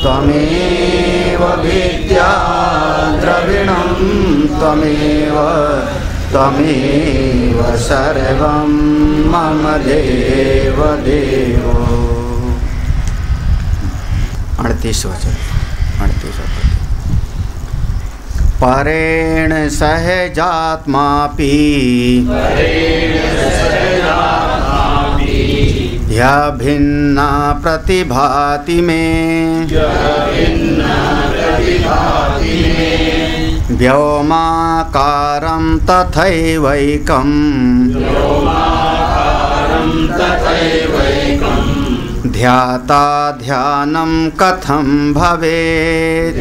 त्वमेव विद्या द्रविणं त्वमेव त्वमेव सर्वं मम देव देवो। 38 वचन। परेण सहजात्मापि भिन्ना प्रतिभाति मे व्योमाकारं तथैवैकं ध्याता ध्यानं कथं भवेत्।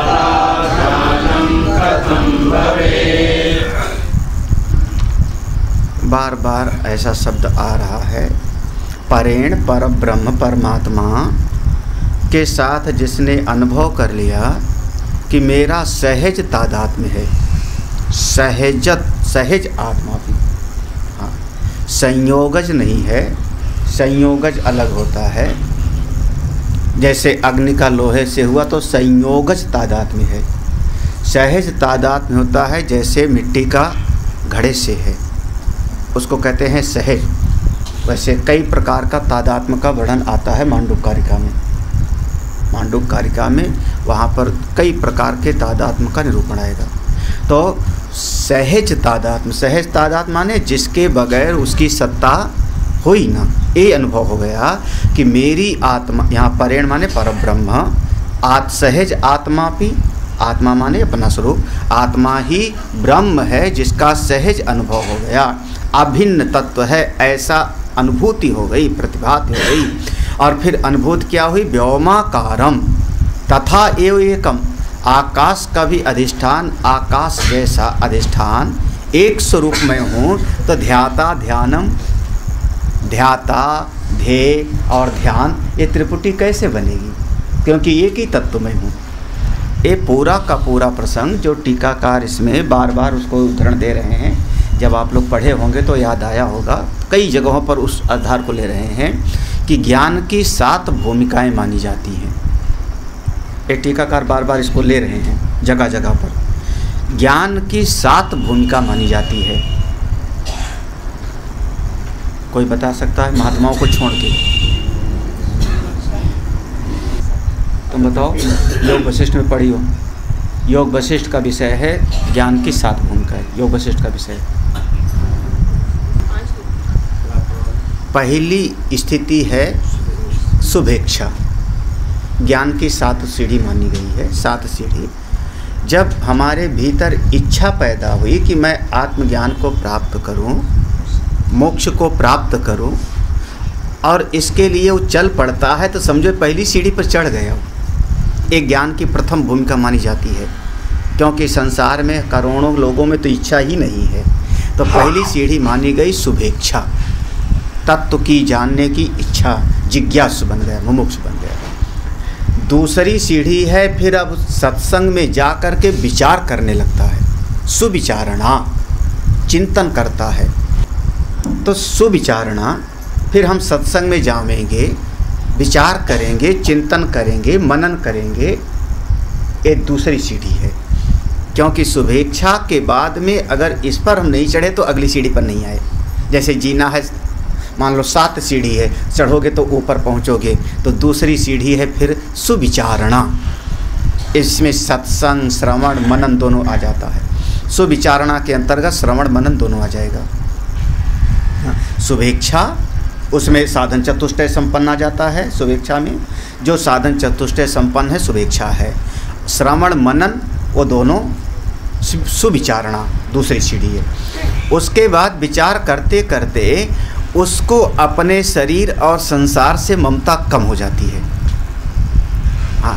बार बार ऐसा शब्द आ रहा है, परेण पर ब्रह्म परमात्मा के साथ जिसने अनुभव कर लिया कि मेरा सहज तादात्म्य है, सहज आत्मा भी, हाँ, संयोगज नहीं है। संयोगज अलग होता है, जैसे अग्नि का लोहे से हुआ तो संयोगज तादात्म्य है। सहज तादात्म्य होता है जैसे मिट्टी का घड़े से है, उसको कहते हैं सहज। वैसे कई प्रकार का तादात्म्य का वर्णन आता है मांडुक्यकारिका में। मांडुक्यकारिका में वहाँ पर कई प्रकार के तादात्म्य का निरूपण आएगा। तो सहज तादात्म्य माने जिसके बगैर उसकी सत्ता हुई ना, ये अनुभव हो गया कि मेरी आत्मा, यहाँ परेण माने परब्रह्म, सहज आत्मा भी, आत्मा माने अपना स्वरूप, आत्मा ही ब्रह्म है जिसका सहज अनुभव हो गया, अभिन्न तत्व है, ऐसा अनुभूति हो गई, प्रतिभात हो गई। और फिर अनुभूति क्या हुई? व्योमाकारम तथा एव एकम, आकाश का भी अधिष्ठान, आकाश जैसा अधिष्ठान एक स्वरूप में हूँ। तो ध्याता ध्यानम, ध्याता ध्येय और ध्यान, ये त्रिपुटी कैसे बनेगी? क्योंकि एक ही तत्व में हूँ। ये पूरा का पूरा प्रसंग जो टीकाकार इसमें बार बार उसको उदाहरण दे रहे हैं, जब आप लोग पढ़े होंगे तो याद आया होगा। कई जगहों पर उस आधार को ले रहे हैं कि ज्ञान की 7 भूमिकाएं मानी जाती हैं। ये टीकाकार बार बार इसको ले रहे हैं जगह जगह पर। ज्ञान की 7 भूमिका मानी जाती है। कोई बता सकता है महात्माओं को छोड़ के? तुम बताओ, योग वशिष्ठ में पढ़ी हो। योग वशिष्ठ का विषय है ज्ञान की 7 भूमिकाएं। योग वशिष्ठ का विषय पहली स्थिति है शुभेच्छा। ज्ञान की 7 सीढ़ी मानी गई है। 7 सीढ़ी। जब हमारे भीतर इच्छा पैदा हुई कि मैं आत्मज्ञान को प्राप्त करूं, मोक्ष को प्राप्त करूं, और इसके लिए वो चल पड़ता है, तो समझो पहली सीढ़ी पर चढ़ गया। एक ज्ञान की प्रथम भूमिका मानी जाती है, क्योंकि संसार में करोड़ों लोगों में तो इच्छा ही नहीं है। तो पहली सीढ़ी मानी गई शुभेच्छा, तत्व की जानने की इच्छा, जिज्ञासु बन गया, मुमुक्ष बन गया। दूसरी सीढ़ी है फिर अब सत्संग में जा कर के विचार करने लगता है, सुविचारणा, चिंतन करता है। तो सुविचारणा, फिर हम सत्संग में जाएंगे, विचार करेंगे, चिंतन करेंगे, मनन करेंगे। एक दूसरी सीढ़ी है, क्योंकि शुभेच्छा के बाद में अगर इस पर हम नहीं चढ़े तो अगली सीढ़ी पर नहीं आए। जैसे जीना है, मान लो 7 सीढ़ी है, चढ़ोगे तो ऊपर पहुंचोगे। तो दूसरी सीढ़ी है फिर सुविचारणा। इसमें सत्संग, श्रवण, मनन दोनों आ जाता है। सुविचारणा के अंतर्गत श्रवण, मनन दोनों आ जाएगा। शुभेच्छा, उसमें साधन चतुष्टय संपन्न आ जाता है। शुभेच्छा में जो साधन चतुष्टय संपन्न है शुभेच्छा है। श्रवण, मनन, वो दोनों सुविचारणा दूसरी सीढ़ी है। उसके बाद विचार करते करते उसको अपने शरीर और संसार से ममता कम हो जाती है। हाँ,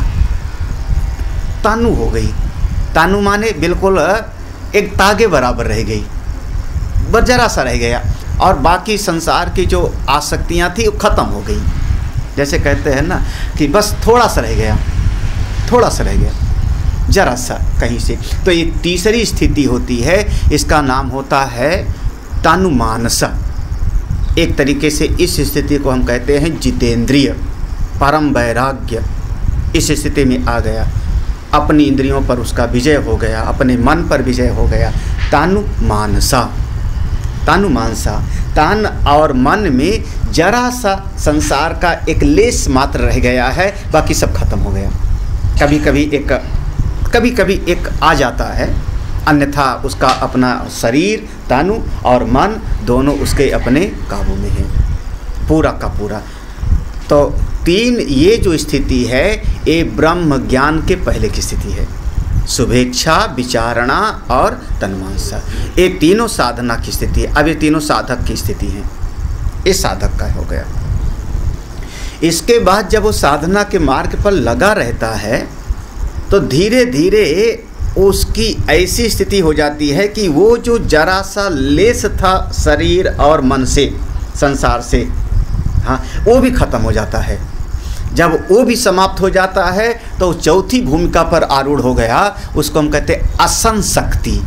तानु हो गई। तानु माने बिल्कुल एक तागे बराबर रह गई, बस जरा सा रह गया, और बाकी संसार की जो आसक्तियाँ थी वो ख़त्म हो गई। जैसे कहते हैं ना कि बस थोड़ा सा रह गया, थोड़ा सा रह गया, जरा सा कहीं से। तो ये तीसरी स्थिति होती है, इसका नाम होता है तानुमानसा। एक तरीके से इस स्थिति को हम कहते हैं जितेंद्रिय, परम वैराग्य, इस स्थिति में आ गया, अपनी इंद्रियों पर उसका विजय हो गया, अपने मन पर विजय हो गया। तानुमानसा, तानुमानसा, तन और मन में जरा सा संसार का एक लेस मात्र रह गया है, बाकी सब खत्म हो गया। कभी कभी एक आ जाता है, अन्यथा उसका अपना शरीर, तनु और मन दोनों उसके अपने काबू में है, पूरा का पूरा। तो तीन ये जो स्थिति है, ये ब्रह्म ज्ञान के पहले की स्थिति है। शुभेच्छा, विचारणा और तन्मांसा, ये तीनों साधना की स्थिति है। अब ये तीनों साधक की स्थिति है, इस साधक का हो गया। इसके बाद जब वो साधना के मार्ग पर लगा रहता है तो धीरे धीरे उसकी ऐसी स्थिति हो जाती है कि वो जो जरा सा लेस था शरीर और मन से, संसार से, हाँ, वो भी खत्म हो जाता है। जब वो भी समाप्त हो जाता है तो चौथी भूमिका पर आरूढ़ हो गया, उसको हम कहते हैं असंशक्ति।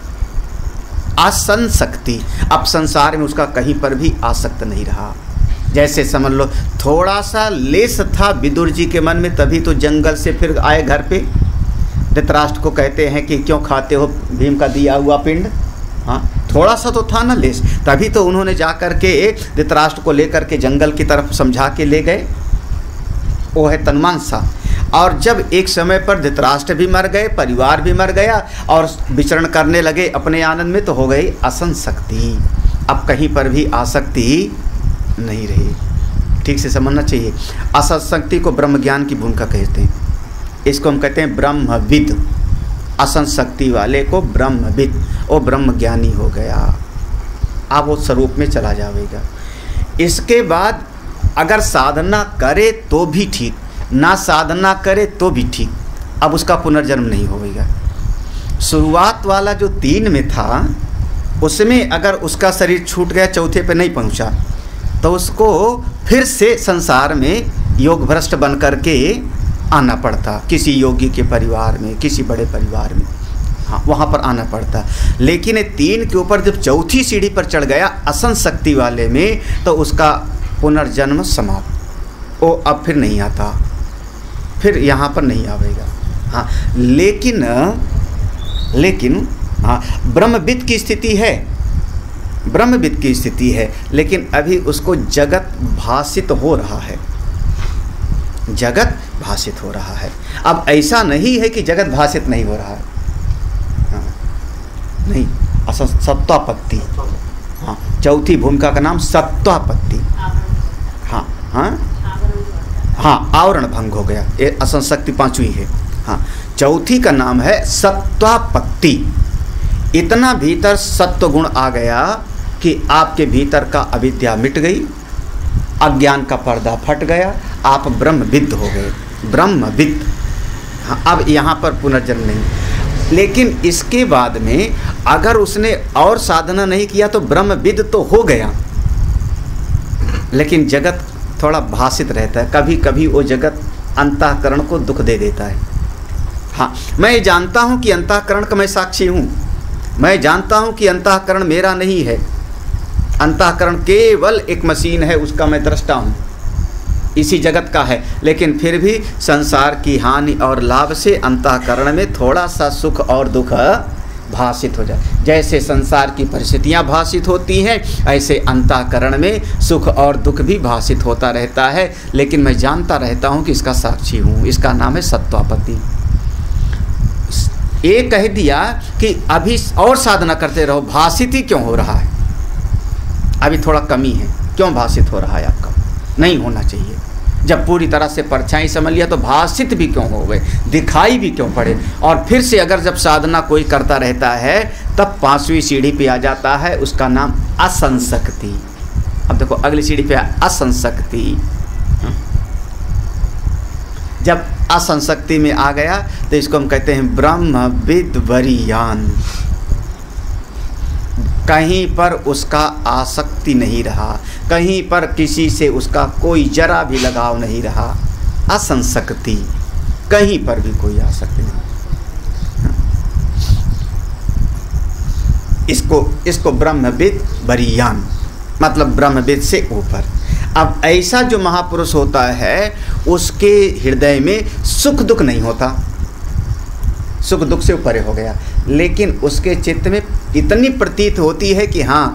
असंशक्ति, अब संसार में उसका कहीं पर भी आसक्त नहीं रहा। जैसे समझ लो थोड़ा सा लेस था विदुर जी के मन में, तभी तो जंगल से फिर आए घर पे। धृतराष्ट्र को कहते हैं कि क्यों खाते हो भीम का दिया हुआ पिंड, हाँ, थोड़ा सा तो था ना लेस, तभी तो उन्होंने जा कर के धृतराष्ट्र को लेकर के जंगल की तरफ समझा के ले गए। वो है तन्मांसा। और जब एक समय पर धृतराष्ट्र भी मर गए, परिवार भी मर गया और विचरण करने लगे अपने आनंद में, तो हो गई असंशक्ति। अब कहीं पर भी आसक्ति नहीं रही। ठीक से समझना चाहिए। असंशक्ति को ब्रह्म ज्ञान की भूमिका कहते हैं। इसको हम कहते हैं ब्रह्मविद। असंशक्ति वाले को ब्रह्मविद, वो ब्रह्म ज्ञानी हो गया, अब वो स्वरूप में चला जाएगा। इसके बाद अगर साधना करे तो भी ठीक, ना साधना करे तो भी ठीक, अब उसका पुनर्जन्म नहीं होगा। शुरुआत वाला जो 3 में था, उसमें अगर उसका शरीर छूट गया, चौथे पे नहीं पहुंचा, तो उसको फिर से संसार में योग भ्रष्ट बन करके आना पड़ता, किसी योगी के परिवार में, किसी बड़े परिवार में, हाँ, वहाँ पर आना पड़ता। लेकिन 3 के ऊपर जब चौथी सीढ़ी पर चढ़ गया असंशक्ति वाले में, तो उसका पुनर्जन्म समाप्त, वो अब फिर नहीं आता, फिर यहाँ पर नहीं आवेगा। हाँ, लेकिन हाँ, ब्रह्मविद की स्थिति है, ब्रह्मविद की स्थिति है, लेकिन अभी उसको जगत भासित हो रहा है, जगत भासित हो रहा है। अब ऐसा नहीं है कि जगत भासित नहीं हो रहा है, हाँ, नहीं, सत्वापत्ति, हाँ, चौथी भूमिका का नाम सत्वापत्ति, हाँ हाँ हाँ, आवरण भंग हो गया, ये असंशक्ति 5वीं है। हाँ, चौथी का नाम है सत्वापत्ति। इतना भीतर सत्व गुण आ गया कि आपके भीतर का अविद्या मिट गई, अज्ञान का पर्दा फट गया, आप ब्रह्मविद हो गए, ब्रह्मविद। हाँ, अब यहाँ पर पुनर्जन्म नहीं। लेकिन इसके बाद में अगर उसने और साधना नहीं किया तो ब्रह्मविद तो हो गया, लेकिन जगत थोड़ा भासित रहता है। कभी कभी वो जगत अंतःकरण को दुख दे देता है। हाँ, मैं जानता हूँ कि अंतःकरण का मैं साक्षी हूँ, मैं जानता हूँ कि अंतःकरण मेरा नहीं है, अंतःकरण केवल एक मशीन है, उसका मैं दृष्टा हूँ, इसी जगत का है। लेकिन फिर भी संसार की हानि और लाभ से अंतःकरण में थोड़ा सा सुख और दुख भासित हो जाए। जैसे संसार की परिस्थितियां भासित होती हैं, ऐसे अंतःकरण में सुख और दुख भी भासित होता रहता है, लेकिन मैं जानता रहता हूं कि इसका साक्षी हूं। इसका नाम है सत्वापत्ति। ये कह दिया कि अभी और साधना करते रहो, भासित ही क्यों हो रहा है, अभी थोड़ा कमी है, क्यों भासित हो रहा है आपका, नहीं होना चाहिए। जब पूरी तरह से परछाई समझ लिया तो भासित भी क्यों हो गए, दिखाई भी क्यों पड़े। और फिर से अगर जब साधना कोई करता रहता है तब 5वीं सीढ़ी पे आ जाता है, उसका नाम असंशक्ति। अब देखो अगली सीढ़ी पे असंशक्ति। जब असंशक्ति में आ गया तो इसको हम कहते हैं ब्रह्मविद वरीयान। कहीं पर उसका आसक्ति नहीं रहा, कहीं पर किसी से उसका कोई जरा भी लगाव नहीं रहा, असंशक्ति, कहीं पर भी कोई आसक्ति नहीं। इसको ब्रह्मविद वरीयान, मतलब ब्रह्मविद से ऊपर। अब ऐसा जो महापुरुष होता है उसके हृदय में सुख दुख नहीं होता, सुख दुख से परे हो गया, लेकिन उसके चित्त में इतनी प्रतीत होती है कि हाँ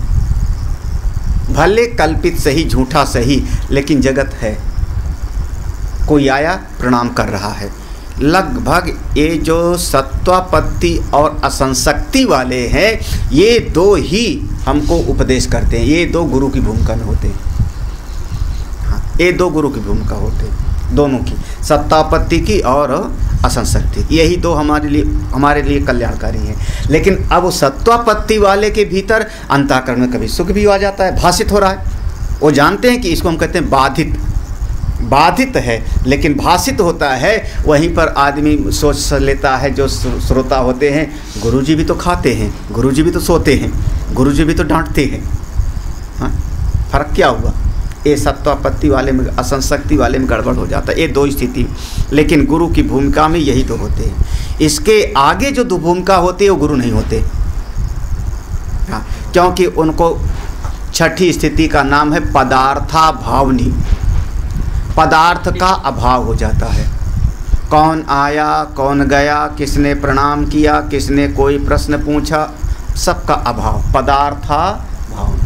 भले कल्पित सही झूठा सही लेकिन जगत है, कोई आया प्रणाम कर रहा है। लगभग ये जो सत्वापत्ति और असंशक्ति वाले हैं ये दो ही हमको उपदेश करते हैं, ये दो गुरु की भूमिका में होते हैं। हाँ, ये दो गुरु की भूमिका होते हैं, दोनों की, सत्तापत्ति की और असंशक्ति, यही दो हमारे लिए कल्याणकारी हैं। लेकिन अब वो सत्वापत्ति वाले के भीतर अंतःकरण में कभी सुख भी आ जाता है, भाषित हो रहा है, वो जानते हैं कि इसको हम कहते हैं बाधित है, लेकिन भाषित होता है। वहीं पर आदमी सोच लेता है, जो श्रोता होते हैं, गुरुजी भी तो खाते हैं, गुरुजी भी तो सोते हैं, गुरुजी भी तो डांटते हैं। हाँ, फर्क क्या हुआ? ये सत्वापत्ति वाले में, असंशक्ति वाले में गड़बड़ हो जाता है, ये दो स्थिति। लेकिन गुरु की भूमिका में यही दो होते हैं। इसके आगे जो दो भूमिका होती है वो गुरु नहीं होते। हाँ, क्योंकि उनको छठी स्थिति का नाम है पदार्था भावनी, पदार्थ का अभाव हो जाता है। कौन आया, कौन गया, किसने प्रणाम किया, किसने कोई प्रश्न पूछा, सबका अभाव, पदार्था भावनी।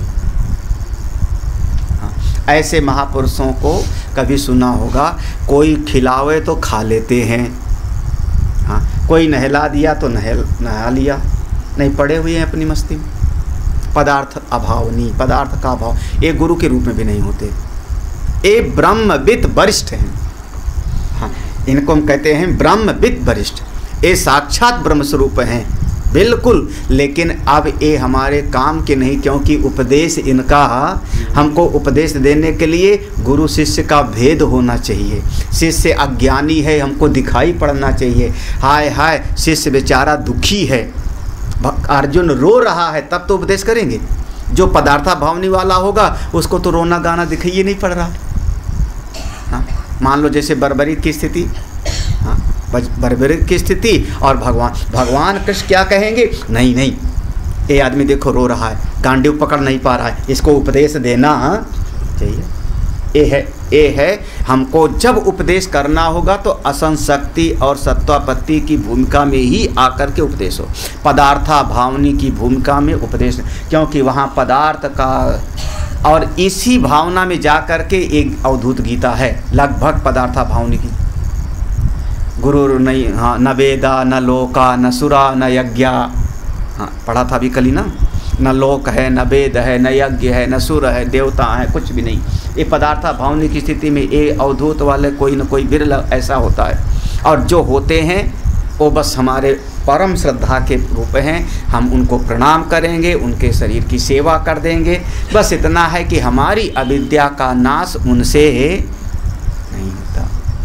ऐसे महापुरुषों को कभी सुना होगा, कोई खिलावे तो खा लेते हैं, हाँ, कोई नहला दिया तो नहा लिया, नहीं पड़े हुए हैं अपनी मस्ती में। पदार्थ अभावनी, पदार्थ का अभाव, ये गुरु के रूप में भी नहीं होते। ये ब्रह्मविद वरिष्ठ हैं। हाँ, इनको हम कहते हैं ब्रह्मविद वरिष्ठ, ये साक्षात ब्रह्म स्वरूप हैं बिल्कुल। लेकिन अब ये हमारे काम के नहीं, क्योंकि उपदेश इनका, हमको उपदेश देने के लिए गुरु शिष्य का भेद होना चाहिए। शिष्य अज्ञानी है, हमको दिखाई पड़ना चाहिए। हाय हाय शिष्य बेचारा दुखी है, अर्जुन रो रहा है, तब तो उपदेश करेंगे। जो पदार्था भावनी वाला होगा उसको तो रोना गाना दिखाई नहीं पड़ रहा। हाँ, मान लो जैसे बर्बरीक की स्थिति, हाँ, बर्बरीक की स्थिति, और भगवान कृष्ण क्या कहेंगे? नहीं नहीं, ये आदमी देखो रो रहा है, गांडीव पकड़ नहीं पा रहा है, इसको उपदेश देना चाहिए। ये है हमको जब उपदेश करना होगा तो असंशक्ति और सत्वापत्ति की भूमिका में ही आकर के उपदेश हो, पदार्था भावनी की भूमिका में उपदेश, क्योंकि वहाँ पदार्थ का, और इसी भावना में जा कर के एक अवधूत गीता है लगभग पदार्था भावनी की। गुरु नहीं, हाँ, न वेदा न लोका न सुरा न यज्ञ, हाँ पढ़ा था अभी कल ही ना, न लोक है, न वेद है, न यज्ञ है, न सुर है, देवता है, कुछ भी नहीं। ये पदार्था भावनी की स्थिति में ये अवधूत वाले कोई न कोई बिरला ऐसा होता है, और जो होते हैं वो बस हमारे परम श्रद्धा के रूप हैं। हम उनको प्रणाम करेंगे, उनके शरीर की सेवा कर देंगे, बस इतना है कि हमारी अविद्या का नाश उनसे नहीं होता,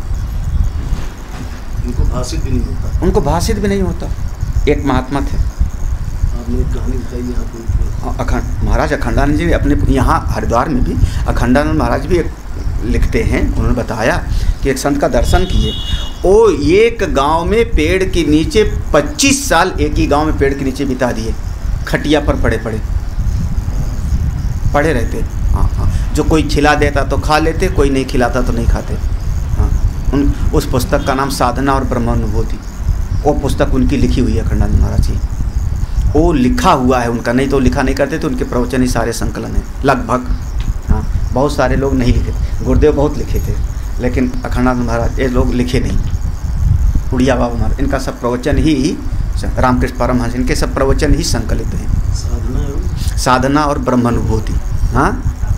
उनको भाषित भी नहीं होता, उनको भाषित भी नहीं होता। एक महात्मा थे, आपने कहानी बताई यहाँ अखंड महाराज अखंडानंद जी अपने यहाँ हरिद्वार में भी अखंडानंद महाराज भी एक लिखते हैं, उन्होंने बताया कि एक संत का दर्शन किए, वो एक गांव में पेड़ के नीचे 25 साल एक ही गांव में पेड़ के नीचे बिता दिए, खटिया पर पड़े रहते। हाँ हाँ, जो कोई खिला देता तो खा लेते, कोई नहीं खिलाता तो नहीं खाते। हाँ, उस पुस्तक का नाम साधना और ब्रह्मानुभूति, वो पुस्तक उनकी लिखी हुई है अखंडानंद महाराज की, वो लिखा हुआ है उनका, नहीं तो लिखा नहीं करते तो उनके प्रवचन ही सारे संकलन हैं लगभग। हाँ, बहुत सारे लोग नहीं लिखे, गुरुदेव बहुत लिखे थे, लेकिन अखंडानंद महाराज ये लोग लिखे नहीं। उड़िया बाबा महाराज, इनका सब प्रवचन ही, रामकृष्ण परमहंस, इनके सब प्रवचन ही संकलित हैं। साधना और ब्रह्मानुभूति। हाँ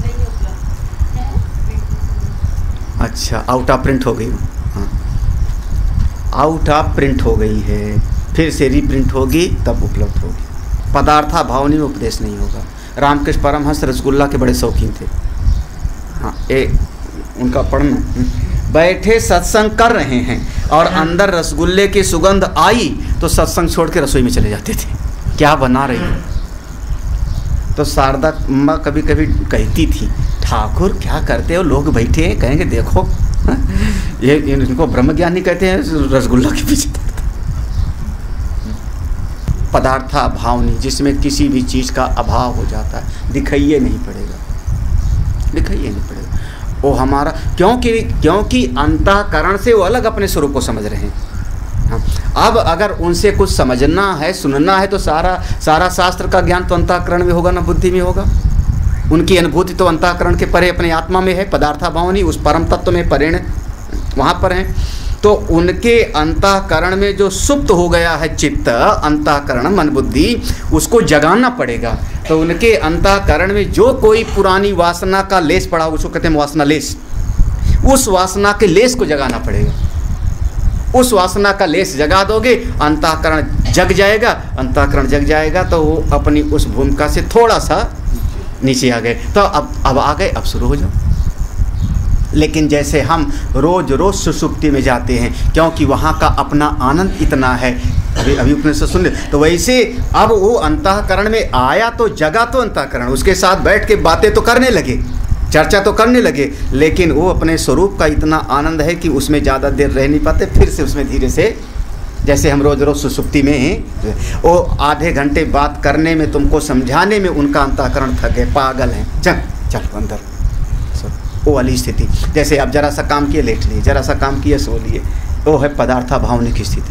अच्छा, आउट ऑफ प्रिंट हो गई। हाँ, आउट ऑफ प्रिंट हो गई है, फिर से रीप्रिंट होगी तब उपलब्ध होगी। पदार्था भावनी में उपदेश नहीं होगा। रामकृष्ण परमहंस रसगुल्ला के बड़े शौकीन थे। हाँ, उनका पढ़ना, बैठे सत्संग कर रहे हैं और अंदर रसगुल्ले की सुगंध आई तो सत्संग छोड़ के रसोई में चले जाते थे, क्या बना रही हो। तो शारदा अम्मा कभी कभी कहती थी, ठाकुर क्या करते हो, लोग बैठे हैं, कहेंगे देखो ये इनको ब्रह्मज्ञानी कहते हैं, रसगुल्ला के पीछे। पदार्था भावनी, जिसमें किसी भी चीज़ का अभाव हो जाता है, दिखाइए नहीं पड़ेगा। दिखाइए नहीं पड़ेगा। वो हमारा क्योंकि अंतःकरण से वो अलग अपने स्वरूप को समझ रहे हैं। हाँ, अब अगर उनसे कुछ समझना है, सुनना है, तो सारा शास्त्र का ज्ञान तो अंतःकरण में होगा ना, बुद्धि में होगा। उनकी अनुभूति तो अंतःकरण के परे अपने आत्मा में है, पदार्था भावनी उस परम तत्व में परिण वहाँ पर हैं। तो उनके अंतःकरण में जो सुप्त हो गया है चित्त, अंतःकरण मन बुद्धि, उसको जगाना पड़ेगा। तो उनके अंतःकरण में जो कोई पुरानी वासना का लेस पड़ा, उसको कहते हैं वासना लेस, उस वासना के लेस को जगाना पड़ेगा। उस वासना का लेस जगा दोगे, अंतःकरण जग जाएगा। अंतःकरण जग जाएगा तो वो अपनी उस भूमिका से थोड़ा सा नीचे आ गए। तो अब आ गए, अब शुरू हो जाओ। लेकिन जैसे हम रोज रोज सुसुप्ति में जाते हैं, क्योंकि वहाँ का अपना आनंद इतना है, अभी उपनिषद सुन ले, तो वैसे अब वो अंतःकरण में आया तो जगा तो अंतःकरण, उसके साथ बैठ के बातें तो करने लगे, चर्चा तो करने लगे, लेकिन वो अपने स्वरूप का इतना आनंद है कि उसमें ज़्यादा देर रह नहीं पाते। फिर से उसमें धीरे से, जैसे हम रोज रोज सुसुप्ति में हैं, वो आधे घंटे बात करने में, तुमको समझाने में उनका अंतःकरण थक गए, पागल हैं, चल अंदर, वो वाली स्थिति। जैसे आप जरा सा काम किए लेट लिए, जरा सा काम किए सो लिए, वो है पदार्था भावनिक स्थिति।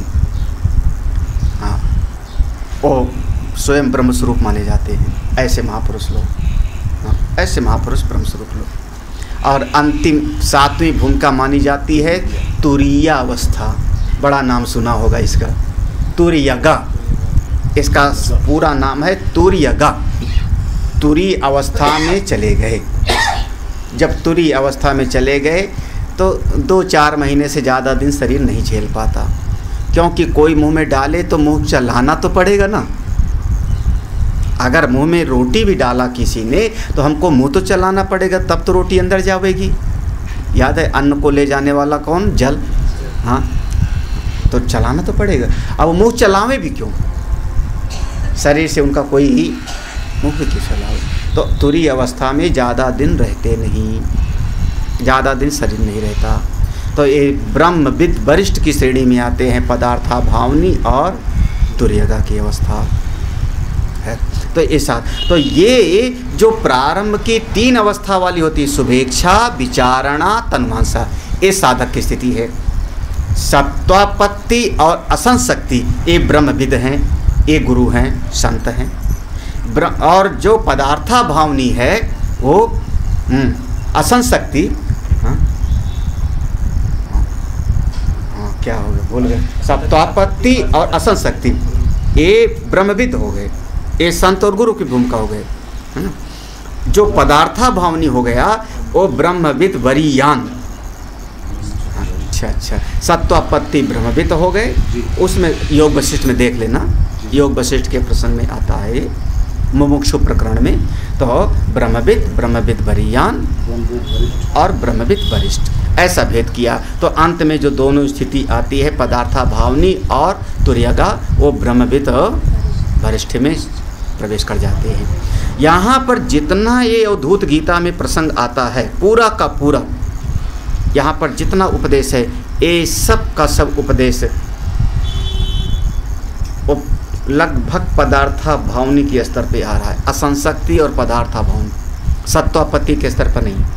हाँ, वो स्वयं ब्रह्म स्वरूप माने जाते हैं ऐसे महापुरुष लोग। हाँ, ऐसे महापुरुष ब्रह्म स्वरूप लोग। और अंतिम 7वीं भूमिका मानी जाती है तुरीय अवस्था। बड़ा नाम सुना होगा इसका, तुरीयगा। इसका पूरा नाम है तुरीयगा। तुरीय अवस्था में चले गए। जब तुरीय अवस्था में चले गए तो 2-4 महीने से ज़्यादा दिन शरीर नहीं झेल पाता, क्योंकि कोई मुंह में डाले तो मुंह चलाना तो पड़ेगा ना। अगर मुंह में रोटी भी डाला किसी ने तो हमको मुंह तो चलाना पड़ेगा, तब तो रोटी अंदर जाएगी। याद है अन्न को ले जाने वाला कौन? जल। हाँ, तो चलाना तो पड़ेगा। अब मुंह चलावे भी क्यों? शरीर से उनका कोई ही मुंह भी क्यों चलावे? तो तुरीय अवस्था में ज़्यादा दिन रहते नहीं, ज़्यादा दिन शरीर नहीं रहता। तो ये ब्रह्मविद वरिष्ठ की श्रेणी में आते हैं पदार्था भावनी और तुरीयगा की अवस्था है। तो ऐसा, तो ये जो प्रारंभ की 3 अवस्था वाली होती है, शुभेच्छा, विचारणा, तन्मांसा, ये साधक की स्थिति है। सत्वापत्ति और असंशक्ति ये ब्रह्मविद हैं, ये गुरु हैं, संत हैं। और जो पदार्था भावनी है वो असंशक्ति, क्या हो गया भूल गए, सत्वापत्ति और असंशक्ति ये ब्रह्मविद हो गए, ये संत और गुरु की भूमिका हो गए, है ना। जो पदार्था भावनी हो गया वो ब्रह्मविद वरीयान। अच्छा, सत्वापत्ति ब्रह्मविद हो गए। उसमें योग वशिष्ठ में देख लेना, योग वशिष्ठ के प्रसंग में आता है मुमुक्षु प्रकरण में। तो ब्रह्मविद वरीयान और ब्रह्मविद वरिष्ठ, ऐसा भेद किया। तो अंत में जो दोनों स्थिति आती है पदार्था भावनी और तुरीयगा, वो ब्रह्मविद वरिष्ठ में प्रवेश कर जाते हैं। यहाँ पर जितना ये अवधूत गीता में प्रसंग आता है, पूरा का पूरा यहाँ पर जितना उपदेश है, ये सब का सब उपदेश लगभग पदार्था भावनी के स्तर पे आ रहा है। असंशक्ति और पदार्था भावनी, सत्वापत्ति के स्तर पर नहीं।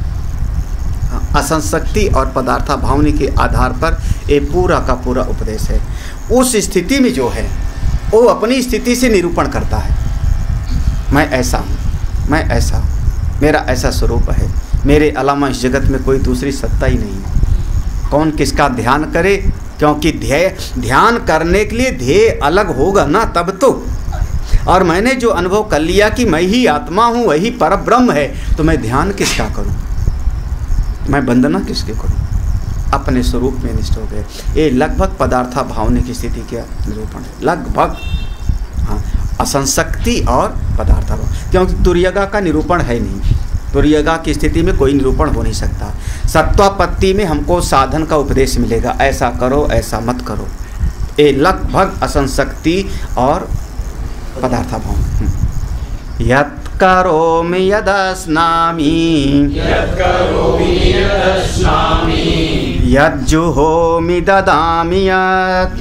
असंशक्ति और पदार्था भावनी के आधार पर ये पूरा का पूरा उपदेश है। उस स्थिति में जो है वो अपनी स्थिति से निरूपण करता है, मैं ऐसा हूँ, मैं ऐसा हूँ, मेरा ऐसा स्वरूप है, मेरे अलावा इस जगत में कोई दूसरी सत्ता ही नहीं है। कौन किसका ध्यान करे, क्योंकि ध्यान करने के लिए ध्येय अलग होगा ना, तब तो। और मैंने जो अनुभव कर लिया कि मैं ही आत्मा हूँ, वही परब्रह्म है, तो मैं ध्यान किसका करूँ, मैं वंदना किसके करूँ? अपने स्वरूप में निष्ठ हो गए। ये लगभग पदार्था भावने की स्थिति का निरूपण है, लगभग। हाँ, असंशक्ति और पदार्था भाव, क्योंकि तुरीयगा का निरूपण है नहीं, तुरीयगा की स्थिति में कोई निरूपण हो नहीं सकता। सत्वापत्ति में हमको साधन का उपदेश मिलेगा, ऐसा करो, ऐसा मत करो। ये लगभग असंशक्ति और पदार्था भाव। यत् करोमि यदस्नामि यज्जुहोमि ददामि यत्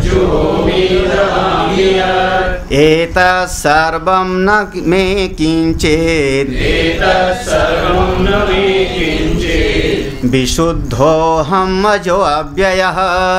एतत् सर्वं न मे किञ्चित् विशुद्धोऽहम् अजो अव्ययः।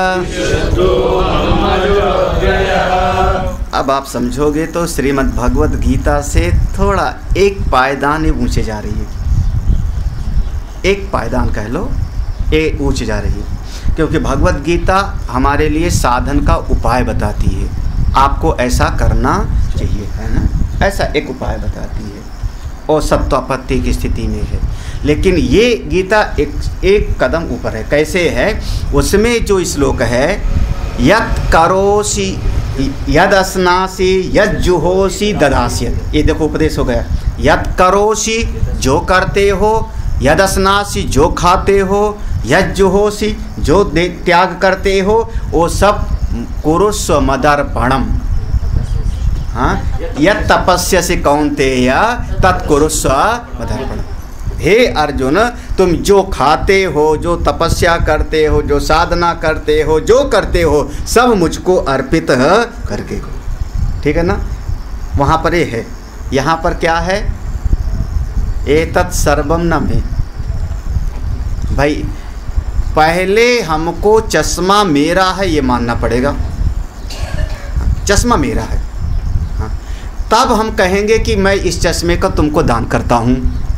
अब आप समझोगे तो श्रीमद् भगवत गीता से थोड़ा एक पायदान ऊंचे जा रही है, एक पायदान कह लो, ये ऊंचे जा रही है, क्योंकि भगवत गीता हमारे लिए साधन का उपाय बताती है। आपको ऐसा करना चाहिए, है ना, ऐसा एक उपाय बताती है और सत्वापत्ति की स्थिति में है। लेकिन ये गीता एक कदम ऊपर है। कैसे है? उसमें जो श्लोक है, यत् करोसि यदस्नासि यज्जुहोसि ददास्यत्, ये देखो उपदेश हो गया। यत् करोसि जो करते हो, यदस्नासि जो खाते हो, यज्जुहोसि जो त्याग करते हो, वो सब कुरुस्व मदर्पणम। हाँ, यत् तपस्यसि कौन्तेय तत्कुरुस्व मदर्पणम। हे अर्जुन, तुम जो खाते हो, जो तपस्या करते हो, जो साधना करते हो, जो करते हो, सब मुझको अर्पित करके हो। ठीक है ना? वहाँ पर ये है, यहाँ पर क्या है? एतत् सर्वम न मे। भाई पहले हमको चश्मा मेरा है ये मानना पड़ेगा, चश्मा मेरा है। हाँ, तब हम कहेंगे कि मैं इस चश्मे का तुमको दान करता हूँ।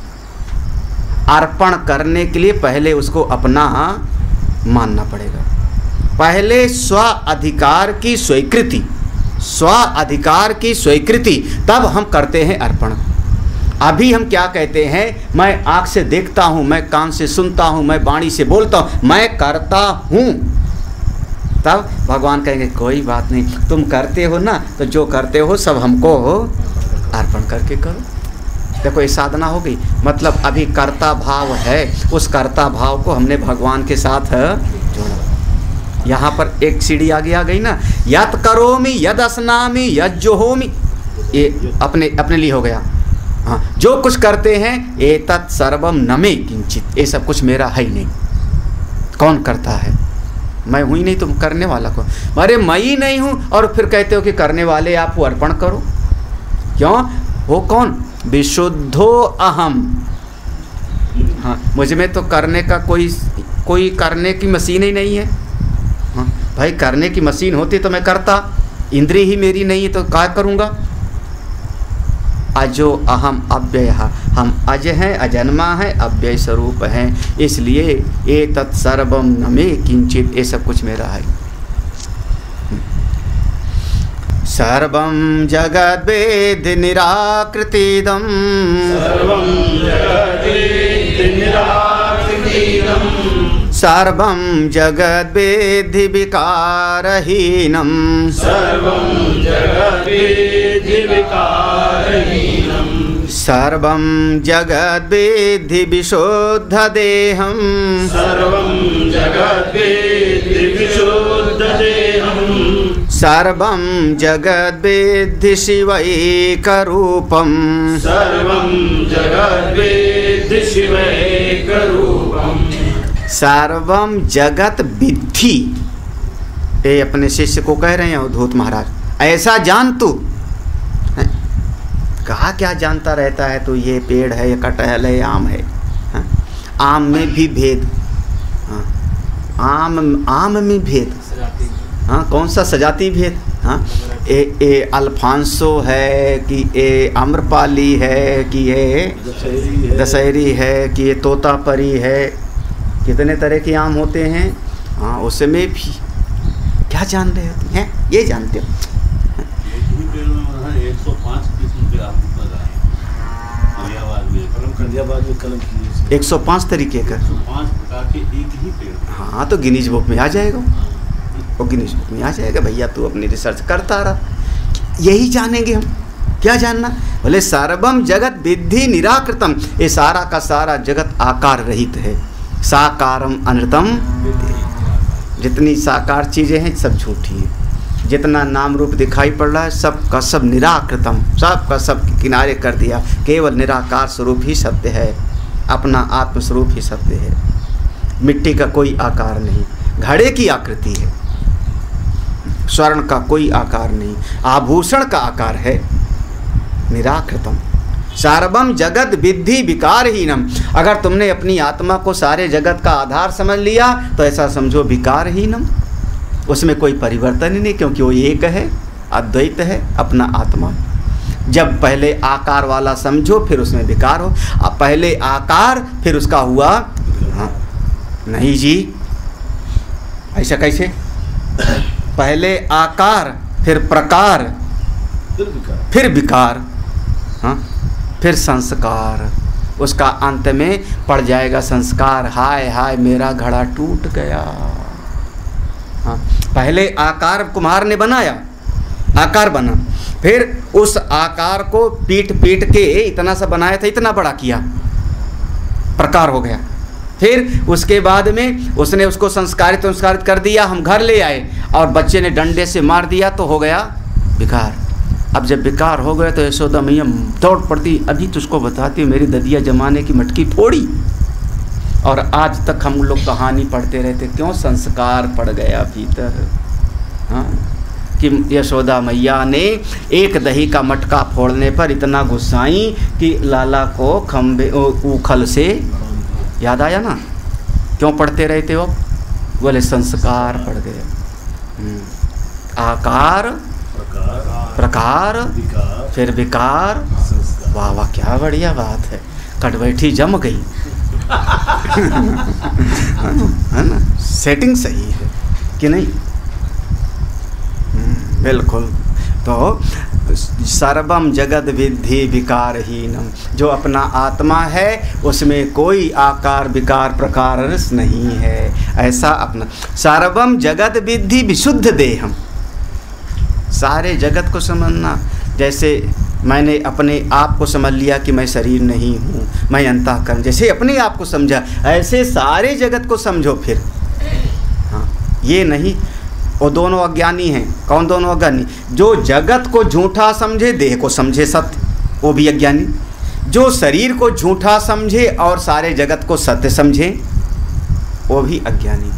अर्पण करने के लिए पहले उसको अपना मानना पड़ेगा। पहले स्व अधिकार की स्वीकृति, स्व अधिकार की स्वीकृति, तब हम करते हैं अर्पण। अभी हम क्या कहते हैं? मैं आँख से देखता हूँ, मैं कान से सुनता हूँ, मैं वाणी से बोलता हूँ, मैं करता हूँ। तब भगवान कहेंगे कोई बात नहीं, तुम करते हो ना, तो जो करते हो सब हमको अर्पण करके करो। देखो ये साधना हो गई। मतलब अभी कर्ता भाव है, उस कर्ता भाव को हमने भगवान के साथ जोड़ा। यहाँ पर एक सीढ़ी आगे आ गई ना, यत् करोमि यद् अस्नामि यज्जुहोमि, ये अपने लिए हो गया। हाँ, जो कुछ करते हैं, एतत् सर्वम न मे किंचित, ये सब कुछ मेरा है ही नहीं। कौन करता है? मैं हूँ ही नहीं, तुम करने वाला कौन? अरे मैं ही नहीं हूँ, और फिर कहते हो कि करने वाले आप वो अर्पण करो। क्यों? वो कौन? विशुद्धो अहम। हाँ, मुझ में तो करने का कोई करने की मशीन ही नहीं है। हाँ भाई, करने की मशीन होती तो मैं करता, इंद्रिय ही मेरी नहीं है तो क्या करूँगा? अजो अहम अव्यय, हम अज हैं, अजन्मा है, अव्यय स्वरूप हैं, इसलिए ये तत्सर्वम न मे किंचित, ये सब कुछ मेरा है। सर्वं जगद्वेद निराकृतिदं, सर्वं जगद्वेद विकारहीनं, सर्वं जगद्वेद विशुद्धदेहं, सर्वं जगद्वेद शिवैकरूपं, सर्वं जगत विद्धि। ये अपने शिष्य को कह रहे हैं अवधूत महाराज, ऐसा जान तू। कहा क्या जानता रहता है तू? ये पेड़ है, ये कटहल है, आम है। हाँ? आम में भी भेद। हाँ? आम में भेद। हाँ, कौन सा सजाती भेद? हाँ, ए अल्फांसो है कि ए आम्रपाली है कि ये दशहरी है कि ये तोतापरी है, कितने तरह के आम होते हैं। हाँ, उसमें भी क्या जान रहे होते हैं? ये जानते हो 105 तरीके का, 5 प्रकार के एक ही पेड़। हाँ, तो गिनीज बुक में आ जाएगा, और गिनीज बुक में आ जाएगा। भैया तू अपनी रिसर्च करता रहा, यही जानेंगे हम। क्या जानना? बोले सर्वम जगत विद्धि निराकृतम, ये सारा का सारा जगत आकार रहित है। साकारम अनृतम, जितनी साकार चीज़ें हैं सब झूठी हैं। जितना नाम रूप दिखाई पड़ रहा है सब का सब निराकृतम, सब का सब किनारे कर दिया। केवल निराकार स्वरूप ही सत्य है, अपना आत्म स्वरूप ही सत्य है। मिट्टी का कोई आकार नहीं, घड़े की आकृति है, स्वर्ण का कोई आकार नहीं, आभूषण का आकार है, निराकृतम। सार्वम जगत विद्धि विकारहीनम। अगर तुमने अपनी आत्मा को सारे जगत का आधार समझ लिया तो ऐसा समझो विकारहीनम, उसमें कोई परिवर्तन ही नहीं, क्योंकि वो एक है, अद्वैत है, अपना आत्मा। जब पहले आकार वाला समझो फिर उसमें विकार हो, अब पहले आकार फिर उसका हुआ हाँ नहीं जी, ऐसा कैसे? पहले आकार फिर प्रकार फिर विकार, हाँ फिर संस्कार, उसका अंत में पड़ जाएगा संस्कार। हाय हाय मेरा घड़ा टूट गया। हाँ, पहले आकार कुम्हार ने बनाया, आकार बना, फिर उस आकार को पीट पीट के इतना सा बनाया था, इतना बड़ा किया, प्रकार हो गया। फिर उसके बाद में उसने उसको संस्कारित कर दिया, हम घर ले आए और बच्चे ने डंडे से मार दिया तो हो गया विकार। अब जब विकार हो गया तो यशोदा मैया दौड़ पड़ती, अभी तुझको बताती मेरी ददिया जमाने की मटकी फोड़ी। और आज तक हम लोग कहानी पढ़ते रहते, क्यों? संस्कार पड़ गया भीतर। हाँ, कि यशोदा मैया ने एक दही का मटका फोड़ने पर इतना गुस्साई कि लाला को खम्बे उखल से याद आया ना। क्यों पढ़ते रहते हो? बोले संस्कार पड़ गए। आकार प्रकार फिर विकार। वाह वाह क्या बढ़िया बात है, कटवैठी जम गई है ना, सेटिंग सही है कि नहीं? बिल्कुल। तो सर्वम जगद विद्धि विकारहीनम, जो अपना आत्मा है उसमें कोई आकार विकार प्रकार नहीं है, ऐसा अपना। सर्वम जगद विद्धि विशुद्ध देहम, सारे जगत को समझना। जैसे मैंने अपने आप को समझ लिया कि मैं शरीर नहीं हूँ, मैं अंतःकरण, जैसे अपने आप को समझा ऐसे सारे जगत को समझो फिर। हाँ, ये नहीं, वो दोनों अज्ञानी हैं। कौन दोनों अज्ञानी? जो जगत को झूठा समझे, देह को समझे सत्य, वो भी अज्ञानी। जो शरीर को झूठा समझे और सारे जगत को सत्य समझे, वो भी अज्ञानी।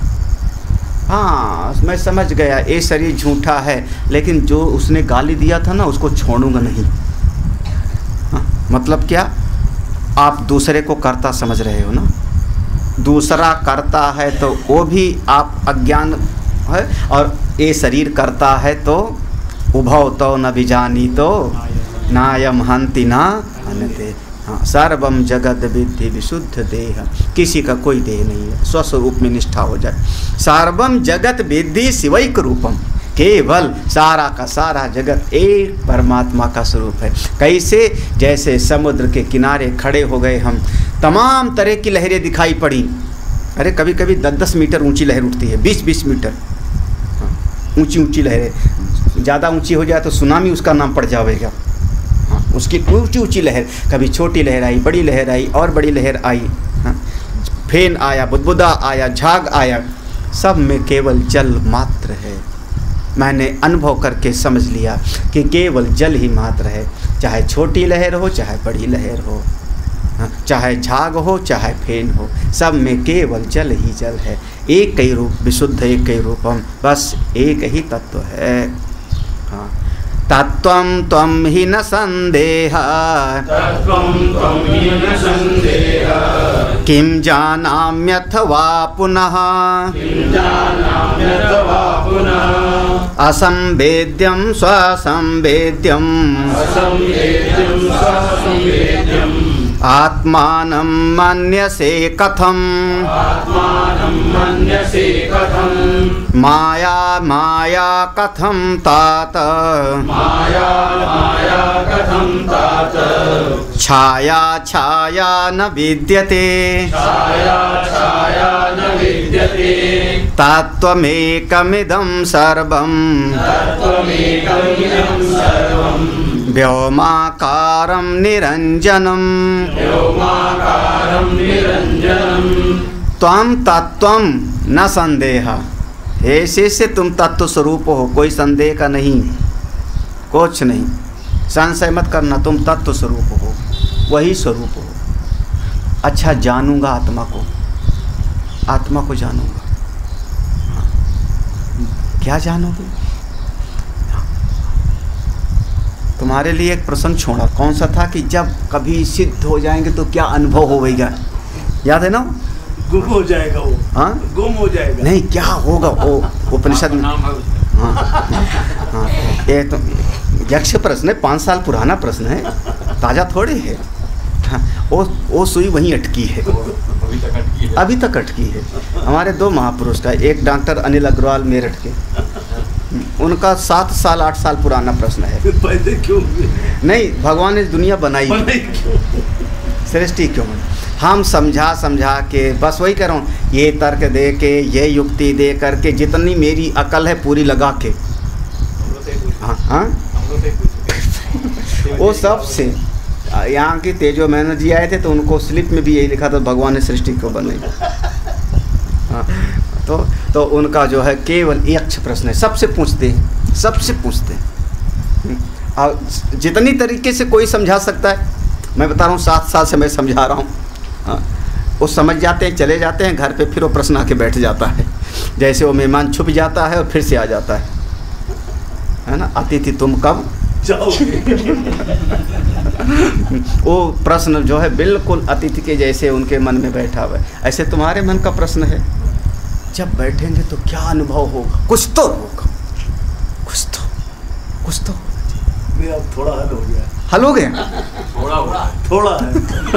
हाँ, मैं समझ गया ये शरीर झूठा है, लेकिन जो उसने गाली दिया था ना उसको छोड़ूंगा नहीं। हाँ, मतलब क्या? आप दूसरे को कर्ता समझ रहे हो ना, दूसरा करता है तो वो भी आप अज्ञान है, और ये शरीर करता है तो उभव तो न विजानी तो नायम हंति ना हनते। हाँ, सर्वम जगद विद्धि विशुद्ध देह, किसी का कोई देह नहीं है, स्वस्वरूप में निष्ठा हो जाए। सर्वम जगत विद्धि शिवैक रूपम, केवल सारा का सारा जगत एक परमात्मा का स्वरूप है। कैसे? जैसे समुद्र के किनारे खड़े हो गए हम, तमाम तरह की लहरें दिखाई पड़ी। अरे कभी कभी 10-10 मीटर ऊंची लहर उठती है, 20-20 मीटर ऊंची ऊंची लहरें। ज़्यादा ऊंची हो जाए तो सुनामी उसका नाम पड़ जाएगा। हाँ, उसकी ऊंची ऊंची लहर, कभी छोटी लहर आई, बड़ी लहर आई और बड़ी लहर आई। हाँ, फेन आया, बुदबुदा आया, झाग आया, सब में केवल जल मात्र है। मैंने अनुभव करके समझ लिया कि केवल जल ही मात्र है, चाहे छोटी लहर हो चाहे बड़ी लहर हो, चाहे झाग हो चाहे फेन हो, सब में केवल जल ही जल है। एक ही रूप, विशुद्ध एक ही रूपम, बस एक ही तत्व है। हाँ, तत्वं त्वं हि न संदेहा, किं जानाम्यथवा पुनः, असंवेद्यं स्वसंवेद्यं, आत्मानं मन्यसे कथं, माया माया कथं तात, छाया छाया न विद्यते, तत्त्वमेकमिदं सर्वं, व्योमाकारं निरञ्जनं, त्वं तत्त्वं न संदेह। हे शिष्य, तुम तत्व स्वरूप हो, कोई संदेह का नहीं, कुछ नहीं, संशय मत करना, तुम तत्व स्वरूप हो, वही स्वरूप हो। अच्छा, जानूंगा आत्मा को, आत्मा को जानूंगा। क्या जानोगे? तुम्हारे लिए एक प्रसंग छोड़ा, कौन सा था कि जब कभी सिद्ध हो जाएंगे तो क्या अनुभव होगा, याद है ना? गुम हो जाएगा वो। हाँ, गुम हो जाएगा। नहीं, क्या होगा वो उपनिषद में। हाँ, हाँ, ये तो यक्ष प्रश्न है, 5 साल पुराना प्रश्न है, ताज़ा थोड़े है। हाँ, वो सुई वहीं अटकी है, अभी तक अटकी है। हमारे 2 महापुरुष का, एक डॉक्टर अनिल अग्रवाल मेरठ के, उनका 7 साल 8 साल पुराना प्रश्न है। पैसे क्यों? नहीं, भगवान ने दुनिया बनाई क्यों? सृष्टि क्यों? हम समझा के, बस वही कह रहा हूँ, ये तर्क दे के, ये युक्ति दे करके, जितनी मेरी अकल है पूरी लगा के, हाँ हाँ, वो सब से यहाँ की तेजो मैंने जी आए थे तो उनको स्लिप में भी यही लिखा था, भगवान ने सृष्टि क्यों बनाई। हाँ, तो उनका जो है केवल एक प्रश्न है, सबसे पूछते हैं। और जितनी तरीके से कोई समझा सकता है, मैं बता रहा हूँ 7 साल से मैं समझा रहा हूँ। हाँ, वो समझ जाते हैं, चले जाते हैं घर पे, फिर वो प्रश्न आके बैठ जाता है, जैसे वो मेहमान छुप जाता है और फिर से आ जाता है ना, अतिथि तुम कब जाओगे। वो प्रश्न जो है बिल्कुल अतिथि के जैसे उनके मन में बैठा हुआ है। ऐसे तुम्हारे मन का प्रश्न है, जब बैठेंगे तो क्या अनुभव होगा? कुछ तो होगा, कुछ तो। नहीं, अब थोड़ा हल हो गया। हल हो गया? थोड़ा है।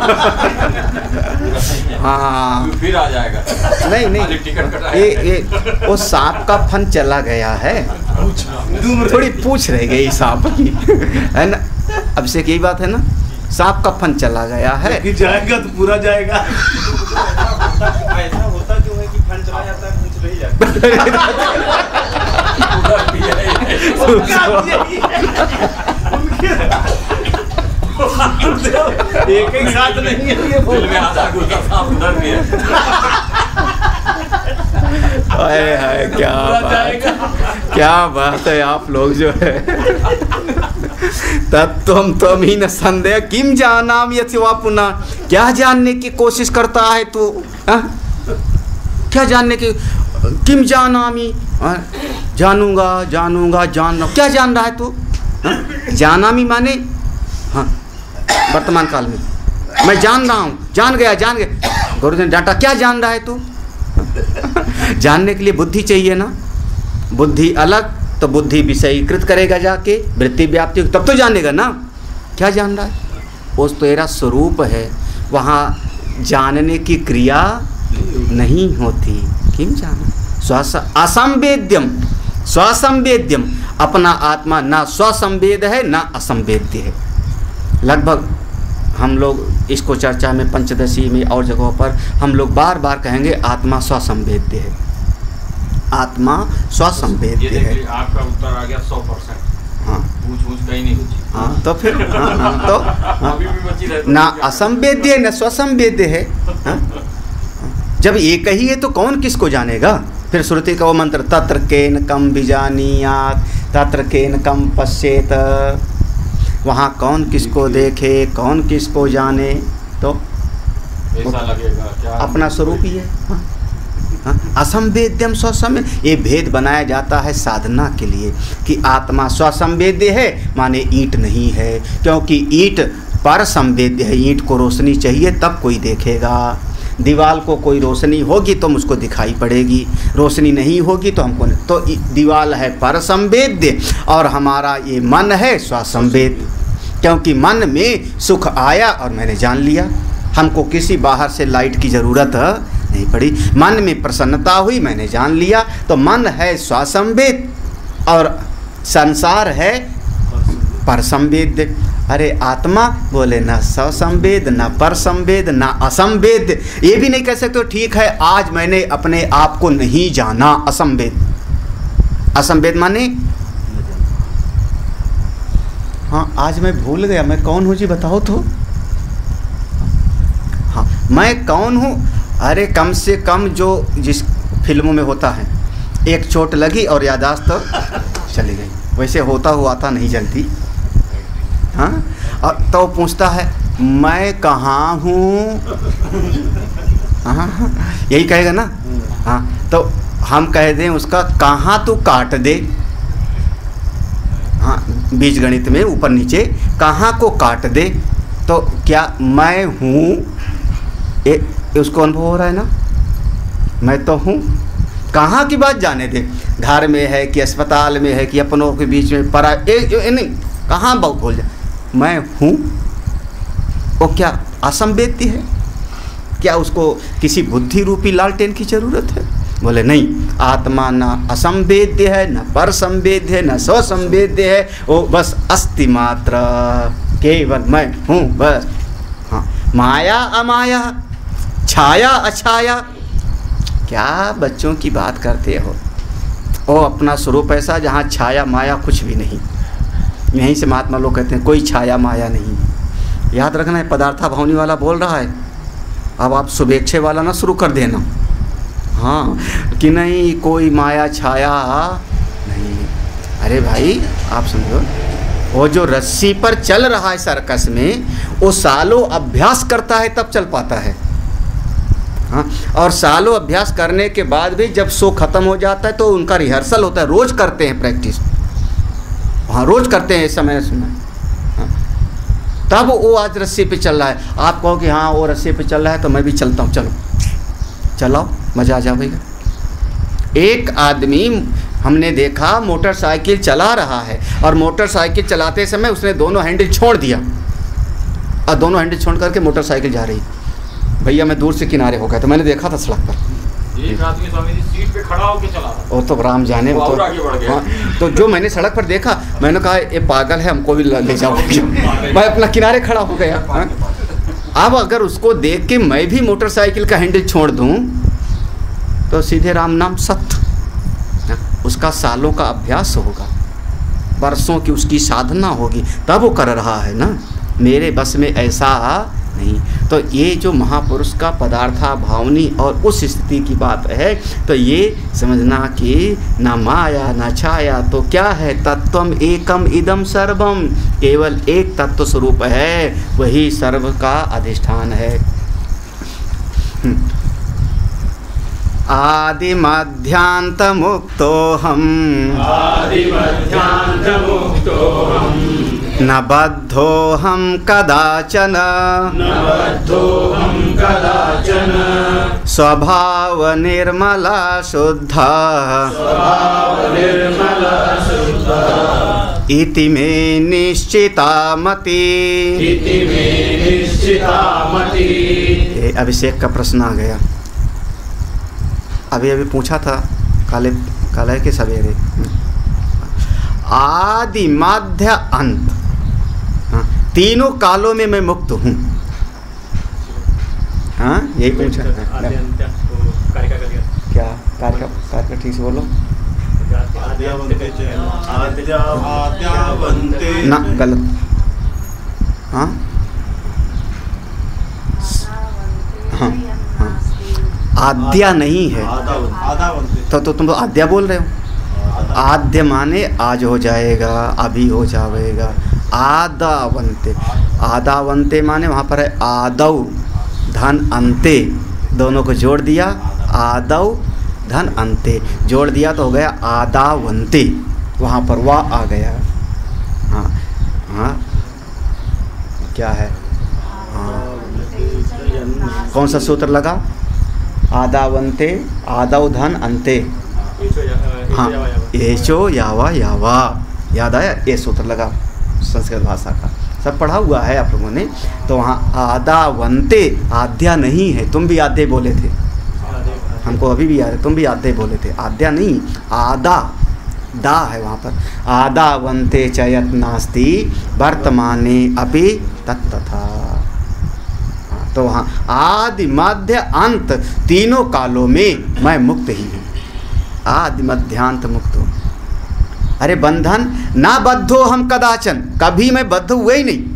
हाँ, फिर आ जाएगा। नहीं, ये वो सांप का फन चला गया है, थोड़ी पूछ रह गई सांप की, है ना? अब से यही बात है ना, सांप का फन चला गया है। कि जाएगा तो पूरा जाएगा। ऐसा होता जो है कि फन चला जाता है, पूछ रही जाता एक ही साथ नहीं है ये, उधर भी है। हाय, क्या बात है आप लोग जो है। तत्त्वं ही न संदेह किम जानामि यथवा पुनः। क्या जानने की कोशिश करता है तू? क्या जानने की? किम जानामि, जानूंगा, क्या जान रहा है तू? जानामि माने, हाँ, वर्तमान काल में मैं जान रहा हूँ, जान गया। गुरुजी ने डांटा, क्या जान रहा है तू? जानने के लिए बुद्धि चाहिए ना, बुद्धि अलग, तो बुद्धि विषयीकृत करेगा जाके, वृत्ति व्याप्ति, तब तो जानेगा ना। क्या जान रहा है? वो तो तेरा स्वरूप है, वहाँ जानने की क्रिया नहीं होती। किम जाना? स्वसंवेद्यम, अपना आत्मा ना स्वसंवेद है ना असंवेद्य है। लगभग हम लोग इसको चर्चा में, पंचदशी में और जगहों पर हम लोग बार बार कहेंगे, आत्मा स्वसंवेद्य है, आत्मा स्वसंवेद्य है। आपका उत्तर आ गया 100%। हाँ, पूछ कहीं नहीं बची। हाँ, तो फिर तो अभी भी बची रहती ना असंवेद्य न स्वसंवेद्य है। हाँ? जब एक ही है तो कौन किसको जानेगा? फिर श्रुति का वो मंत्र, तत्र केन कम विजानीयात, तत्र केन कम पश्येत, वहाँ कौन किसको देखे, कौन किसको जाने, तो ऐसा लगेगा क्या अपना स्वरूप ही है। हाँ? हाँ? असंवेद्यम स्वसंवेद, ये भेद बनाया जाता है साधना के लिए कि आत्मा स्वसंवेद्य है माने ईंट नहीं है, क्योंकि ईंट पर संवेद्य है, ईंट को रोशनी चाहिए तब कोई देखेगा। दीवाल को कोई रोशनी होगी तो मुझको दिखाई पड़ेगी, रोशनी नहीं होगी तो हमको नहीं। तो दीवाल है पर संवेद्य और हमारा ये मन है स्वसंवेद्य, क्योंकि मन में सुख आया और मैंने जान लिया, हमको किसी बाहर से लाइट की ज़रूरत नहीं पड़ी, मन में प्रसन्नता हुई, मैंने जान लिया, तो मन है स्वसंवेद और संसार है परसंवेद। अरे आत्मा बोले ना स्वसंवेद, ना परसंवेद, ना असंवेद। ये भी नहीं कह सकते तो ठीक है आज मैंने अपने आप को नहीं जाना, असंवेद। असंवेद माने, हाँ आज मैं भूल गया मैं कौन हूँ जी, बताओ तो। हाँ मैं कौन हूँ? अरे कम से कम जो जिस फिल्मों में होता है, एक चोट लगी और याददाश्त तो चली गई, वैसे होता हुआ था नहीं जल्दी। हाँ, और तो पूछता है मैं कहाँ हूँ, हाँ हाँ, यही कहेगा ना। हाँ, तो हम कह दें उसका कहाँ तू काट दे। हाँ, बीज गणित में ऊपर नीचे कहाँ को काट दे, तो क्या मैं हूँ, उसको अनुभव हो रहा है ना, मैं तो हूँ। कहाँ की बात जाने दे, घर में है कि अस्पताल में है कि अपनों के बीच में परा नहीं, कहाँ बहुत बोल जाए मैं हूँ। वो क्या असंवेद्य है? क्या उसको किसी बुद्धि रूपी लालटेन की जरूरत है? बोले नहीं, आत्मा ना असंवेद्य है, न पर संवेद्य है, न स्वसंवेद्य है, वो बस अस्ति मात्र, केवल मैं हूँ बस। हाँ, माया अमाया, छाया अछाया, क्या बच्चों की बात करते हो? वो अपना स्वरूप ऐसा जहाँ छाया माया कुछ भी नहीं। यहीं से महात्मा लोग कहते हैं कोई छाया माया नहीं। याद रखना है, पदार्था भावनी वाला बोल रहा है, अब आप शुभेच्छे वाला ना शुरू कर देना। हाँ, कि नहीं कोई माया छाया नहीं। अरे भाई आप समझो, वो जो रस्सी पर चल रहा है सर्कस में, वो सालों अभ्यास करता है तब चल पाता है। हाँ, और सालों अभ्यास करने के बाद भी जब शो खत्म हो जाता है तो उनका रिहर्सल होता है, रोज करते हैं प्रैक्टिस। हाँ, रोज करते हैं समय समय। हाँ, तब वो आज रस्सी पे चल रहा है। आप कहो कि हाँ वो रस्सी पे चल रहा है तो मैं भी चलता हूँ, चलो चलाओ, मज़ा आ जाएगा। एक आदमी हमने देखा मोटरसाइकिल चला रहा है, और मोटरसाइकिल चलाते समय उसने दोनों हैंडल छोड़ दिया, और दोनों हैंडल छोड़ करके मोटरसाइकिल जा रही। भैया मैं दूर से किनारे हो गया तो मैंने देखा था सड़क पर एक आदमी स्वामी जी सीट पे खड़ा होकर चला रहा। वो तो राम जाने, वो तो आगे बढ़ गया। हाँ, तो जो मैंने सड़क पर देखा मैंने कहा ये पागल है, हमको भी ले जाओ। मैं अपना किनारे खड़ा हो गया। हाँ? अब अगर उसको देख के मैं भी मोटरसाइकिल का हैंडल छोड़ दूं तो सीधे राम नाम सत्य। उसका सालों का अभ्यास होगा, वर्षों की उसकी साधना होगी, तब वो कर रहा है ना। मेरे बस में ऐसा नहीं। तो ये जो महापुरुष का पदार्था भावनी और उस स्थिति की बात है, तो ये समझना कि न माया न छाया, तो क्या है? तत्वम एकम इदम सर्वम, केवल एक तत्व स्वरूप है, वही सर्व का अधिष्ठान है। आदि मध्यांत मुक्तो हम, न बद्धो हम कदाचन, स्वभाव निर्मला शुद्ध, इति में निश्चिता मति। अभिषेक का प्रश्न आ गया, अभी पूछा था काले के सवेरे। आदि मध्य अंत, हाँ, तीनों कालों में मैं मुक्त हूँ। हाँ, यही पूछा। क्या कार्य का ठीक से बोलो ना, गलत। हाँ हाँ हाँ, आद्या नहीं है तो तुम आद्या बोल रहे हो। आद्य माने आज हो जाएगा, अभी हो जाएगा। आदावंते, आदावंते माने वहाँ पर है आदौ धन अंते, दोनों को जोड़ दिया, आदौ धन अंते जोड़ दिया तो हो गया आदावंते, वहाँ पर वाह आ गया। हाँ हाँ, क्या है? हाँ, कौन सा सूत्र लगा? आदावंते, आदौ धन अंते। हाँ, एचो यावा यावा, याद आया? ये सूत्र लगा संस्कृत भाषा का, सब पढ़ा हुआ है आप लोगों ने। तो वहाँ आदावंते, आद्या नहीं है। तुम भी आद्य बोले थे, हमको अभी भी याद है, तुम भी आद्य बोले थे। आद्या नहीं, आदा दा है वहाँ पर। आदावंते चयत नास्ति वर्तमाने अपि तत्तथा। तो वहाँ आदि मध्य अंत तीनों कालों में मैं मुक्त ही हूँ। आदि मध्यांत मुक्त हूँ। अरे बंधन ना बद्धो हम कदाचन, कभी मैं बद्ध हुए ही नहीं।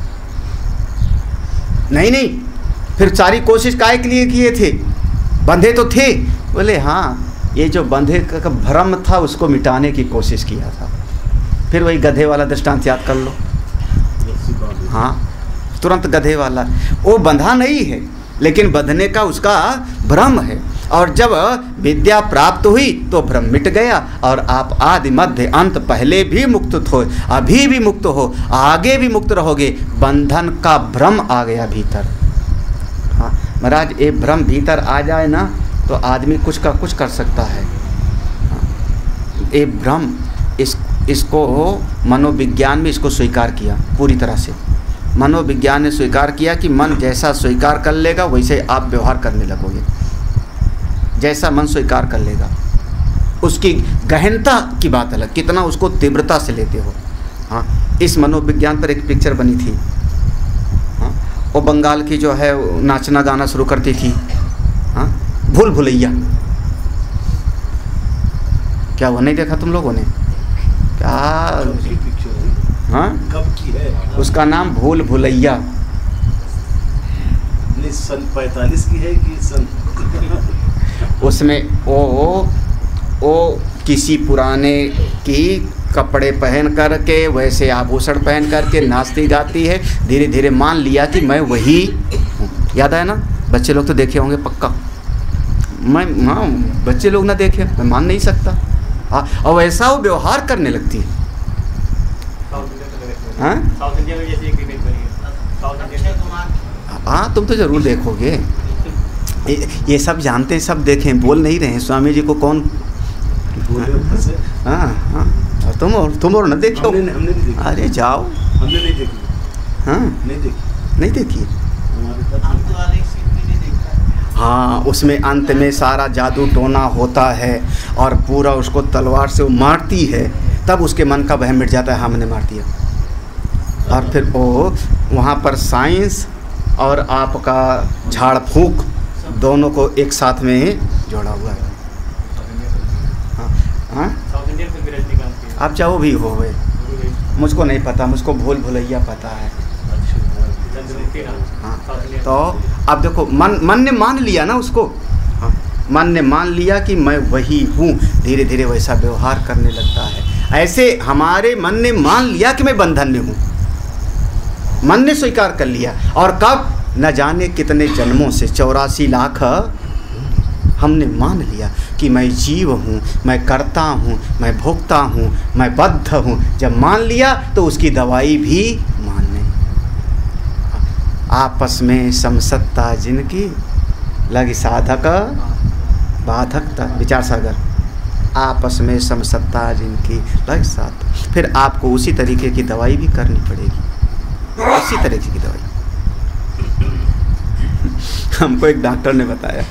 नहीं, फिर सारी कोशिश काहे के लिए किए थे? बंधे तो थे। बोले हाँ, ये जो बंधे का भ्रम था उसको मिटाने की कोशिश किया था। फिर वही गधे वाला दृष्टांत याद कर लो। हाँ, तुरंत गधे वाला, वो बंधा नहीं है लेकिन बंधने का उसका भ्रम है। और जब विद्या प्राप्त हुई तो भ्रम मिट गया और आप आदि मध्य अंत पहले भी मुक्त हो, अभी भी मुक्त हो, आगे भी मुक्त रहोगे। बंधन का भ्रम आ गया भीतर। हाँ महाराज, ये भ्रम भीतर आ जाए ना तो आदमी कुछ का कुछ कर सकता है। ये भ्रम, इसको मनोविज्ञान में इसको स्वीकार किया पूरी तरह से। मनोविज्ञान ने स्वीकार किया कि मन जैसा स्वीकार कर लेगा वैसे आप व्यवहार करने लगोगे। जैसा मन स्वीकार कर लेगा, उसकी गहनता की बात अलग, कितना उसको तीव्रता से लेते हो। हाँ, इस मनोविज्ञान पर एक पिक्चर बनी थी। हाँ, वो बंगाल की जो है नाचना गाना शुरू करती थी। हाँ, भूल भुलैया। क्या वो नहीं देखा तुम लोगों ने? क्या? हाँ, कब की है? उसका नाम भूल भुलैया। सन 45 की है कि सन? उसमें वो किसी पुराने की कपड़े पहन करके, वैसे आभूषण पहन करके नाचती गाती है। धीरे धीरे मान लिया कि मैं वही हूँ। याद आया ना? बच्चे लोग तो देखे होंगे पक्का। मैं, हाँ, बच्चे लोग ना देखे, मैं मान नहीं सकता। हाँ, और वैसा वो व्यवहार करने लगती है। हाँ, साउथ इंडिया में जैसे एक इमेज बनी है, साउथ इंडिया में। हाँ, तुम तो ज़रूर देखोगे। ये सब जानते हैं, सब देखें, बोल नहीं रहे हैं। स्वामी जी को कौन? हाँ हाँ, और तुम और न देखे हो? हमने नहीं देखी। अरे जाओ। हमने नहीं देखी। हाँ, नहीं देखी। नहीं देखी। हमारे हाँ, उसमें अंत में सारा जादू टोना होता है और पूरा उसको तलवार से वो मारती है, तब उसके मन का वहम मिट जाता है, हाँ मैंने मार दिया। और फिर वो वहाँ पर साइंस और आपका झाड़ फूक दोनों को एक साथ में जोड़ा हुआ है। हाँ हाँ, साउथ इंडियन फिल्म भी रजनीकांत की है। आप चाहो भी हो गए, मुझको नहीं पता, मुझको भूल भुलैया पता है। चंद्रमुखी नाम। हाँ, साउथ इंडियन। तो अब देखो, मन ने मान लिया ना उसको। हाँ, मन ने मान लिया कि मैं वही हूँ। धीरे धीरे वैसा व्यवहार करने लगता है। ऐसे हमारे मन ने मान लिया कि मैं बंधन में हूँ। मन ने स्वीकार कर लिया। और कब? न जाने कितने जन्मों से, 84 लाख हमने मान लिया कि मैं जीव हूँ, मैं करता हूँ, मैं भोगता हूँ, मैं बद्ध हूँ। जब मान लिया तो उसकी दवाई भी मानने। आपस में समसत्ता जिनकी, लगी साधक बाधकता। विचार सागर। आपस में समसत्ता जिनकी, लगी साधक। फिर आपको उसी तरीके की दवाई भी करनी पड़ेगी, उसी तरीके की दवाई। हमको एक डॉक्टर ने बताया,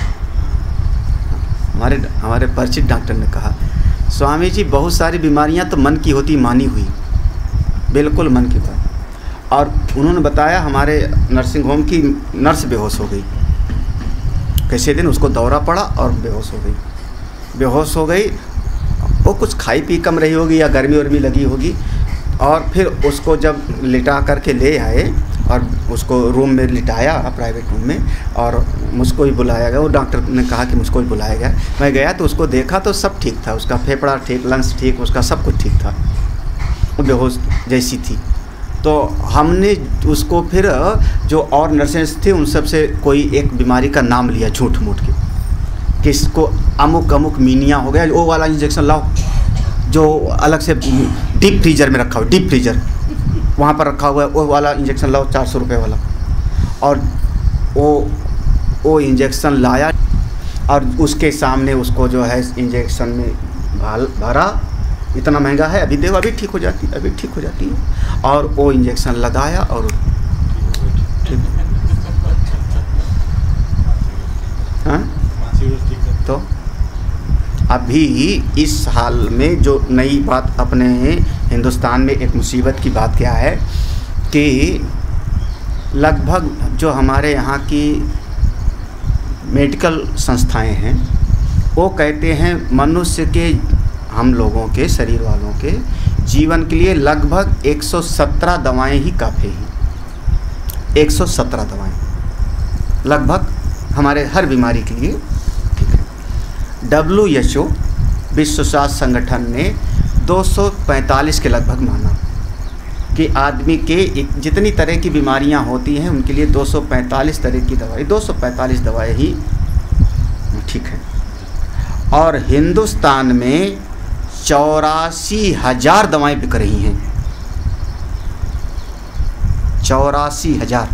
हमारे परिचित डॉक्टर ने कहा, स्वामी जी बहुत सारी बीमारियां तो मन की होती, मानी हुई, बिल्कुल मन की बात। और उन्होंने बताया हमारे नर्सिंग होम की नर्स बेहोश हो गई। कैसे दिन उसको दौरा पड़ा और बेहोश हो गई। वो कुछ खाई पी कम रही होगी या गर्मी वर्मी लगी होगी। और फिर उसको जब लिटा करके ले आए और उसको रूम में लिटाया, प्राइवेट रूम में, और मुझको ही बुलाया गया। वो डॉक्टर ने कहा कि मुझको ही बुलाया गया। मैं गया तो उसको देखा तो सब ठीक था, उसका फेफड़ा ठीक, लंग्स ठीक, उसका सब कुछ ठीक था, वो बेहोश जैसी थी। तो हमने उसको फिर जो और नर्सेस थे उन सब से कोई एक बीमारी का नाम लिया झूठ मूठ के, कि इसको अमुक अमुक मीनिया हो गया, वो वाला इंजेक्शन लाओ जो अलग से डीप फ्रीजर में रखा हो, डीप फ्रीजर वहाँ पर रखा हुआ है, वो वाला इंजेक्शन लाओ 400 रुपये वाला। और वो इंजेक्शन लाया और उसके सामने उसको जो है इंजेक्शन में भरा, इतना महंगा है, अभी देखो, अभी ठीक हो जाती है, अभी ठीक हो जाती है। और वो इंजेक्शन लगाया और हाँ, तो अभी इस हाल में जो नई बात अपने हिंदुस्तान में एक मुसीबत की बात क्या है कि लगभग जो हमारे यहाँ की मेडिकल संस्थाएं हैं वो कहते हैं मनुष्य के, हम लोगों के, शरीर वालों के जीवन के लिए लगभग 117 दवाएं ही काफ़ी हैं। 117 दवाएं लगभग हमारे हर बीमारी के लिए ठीक है। WHO विश्व स्वास्थ्य संगठन ने 245 के लगभग माना। कि आदमी के जितनी तरह की बीमारियां होती हैं उनके लिए 245 तरह की दवाई, 245 दवाई ही ठीक है। और हिंदुस्तान में 84,000 दवाएं बिक रही हैं, 84,000।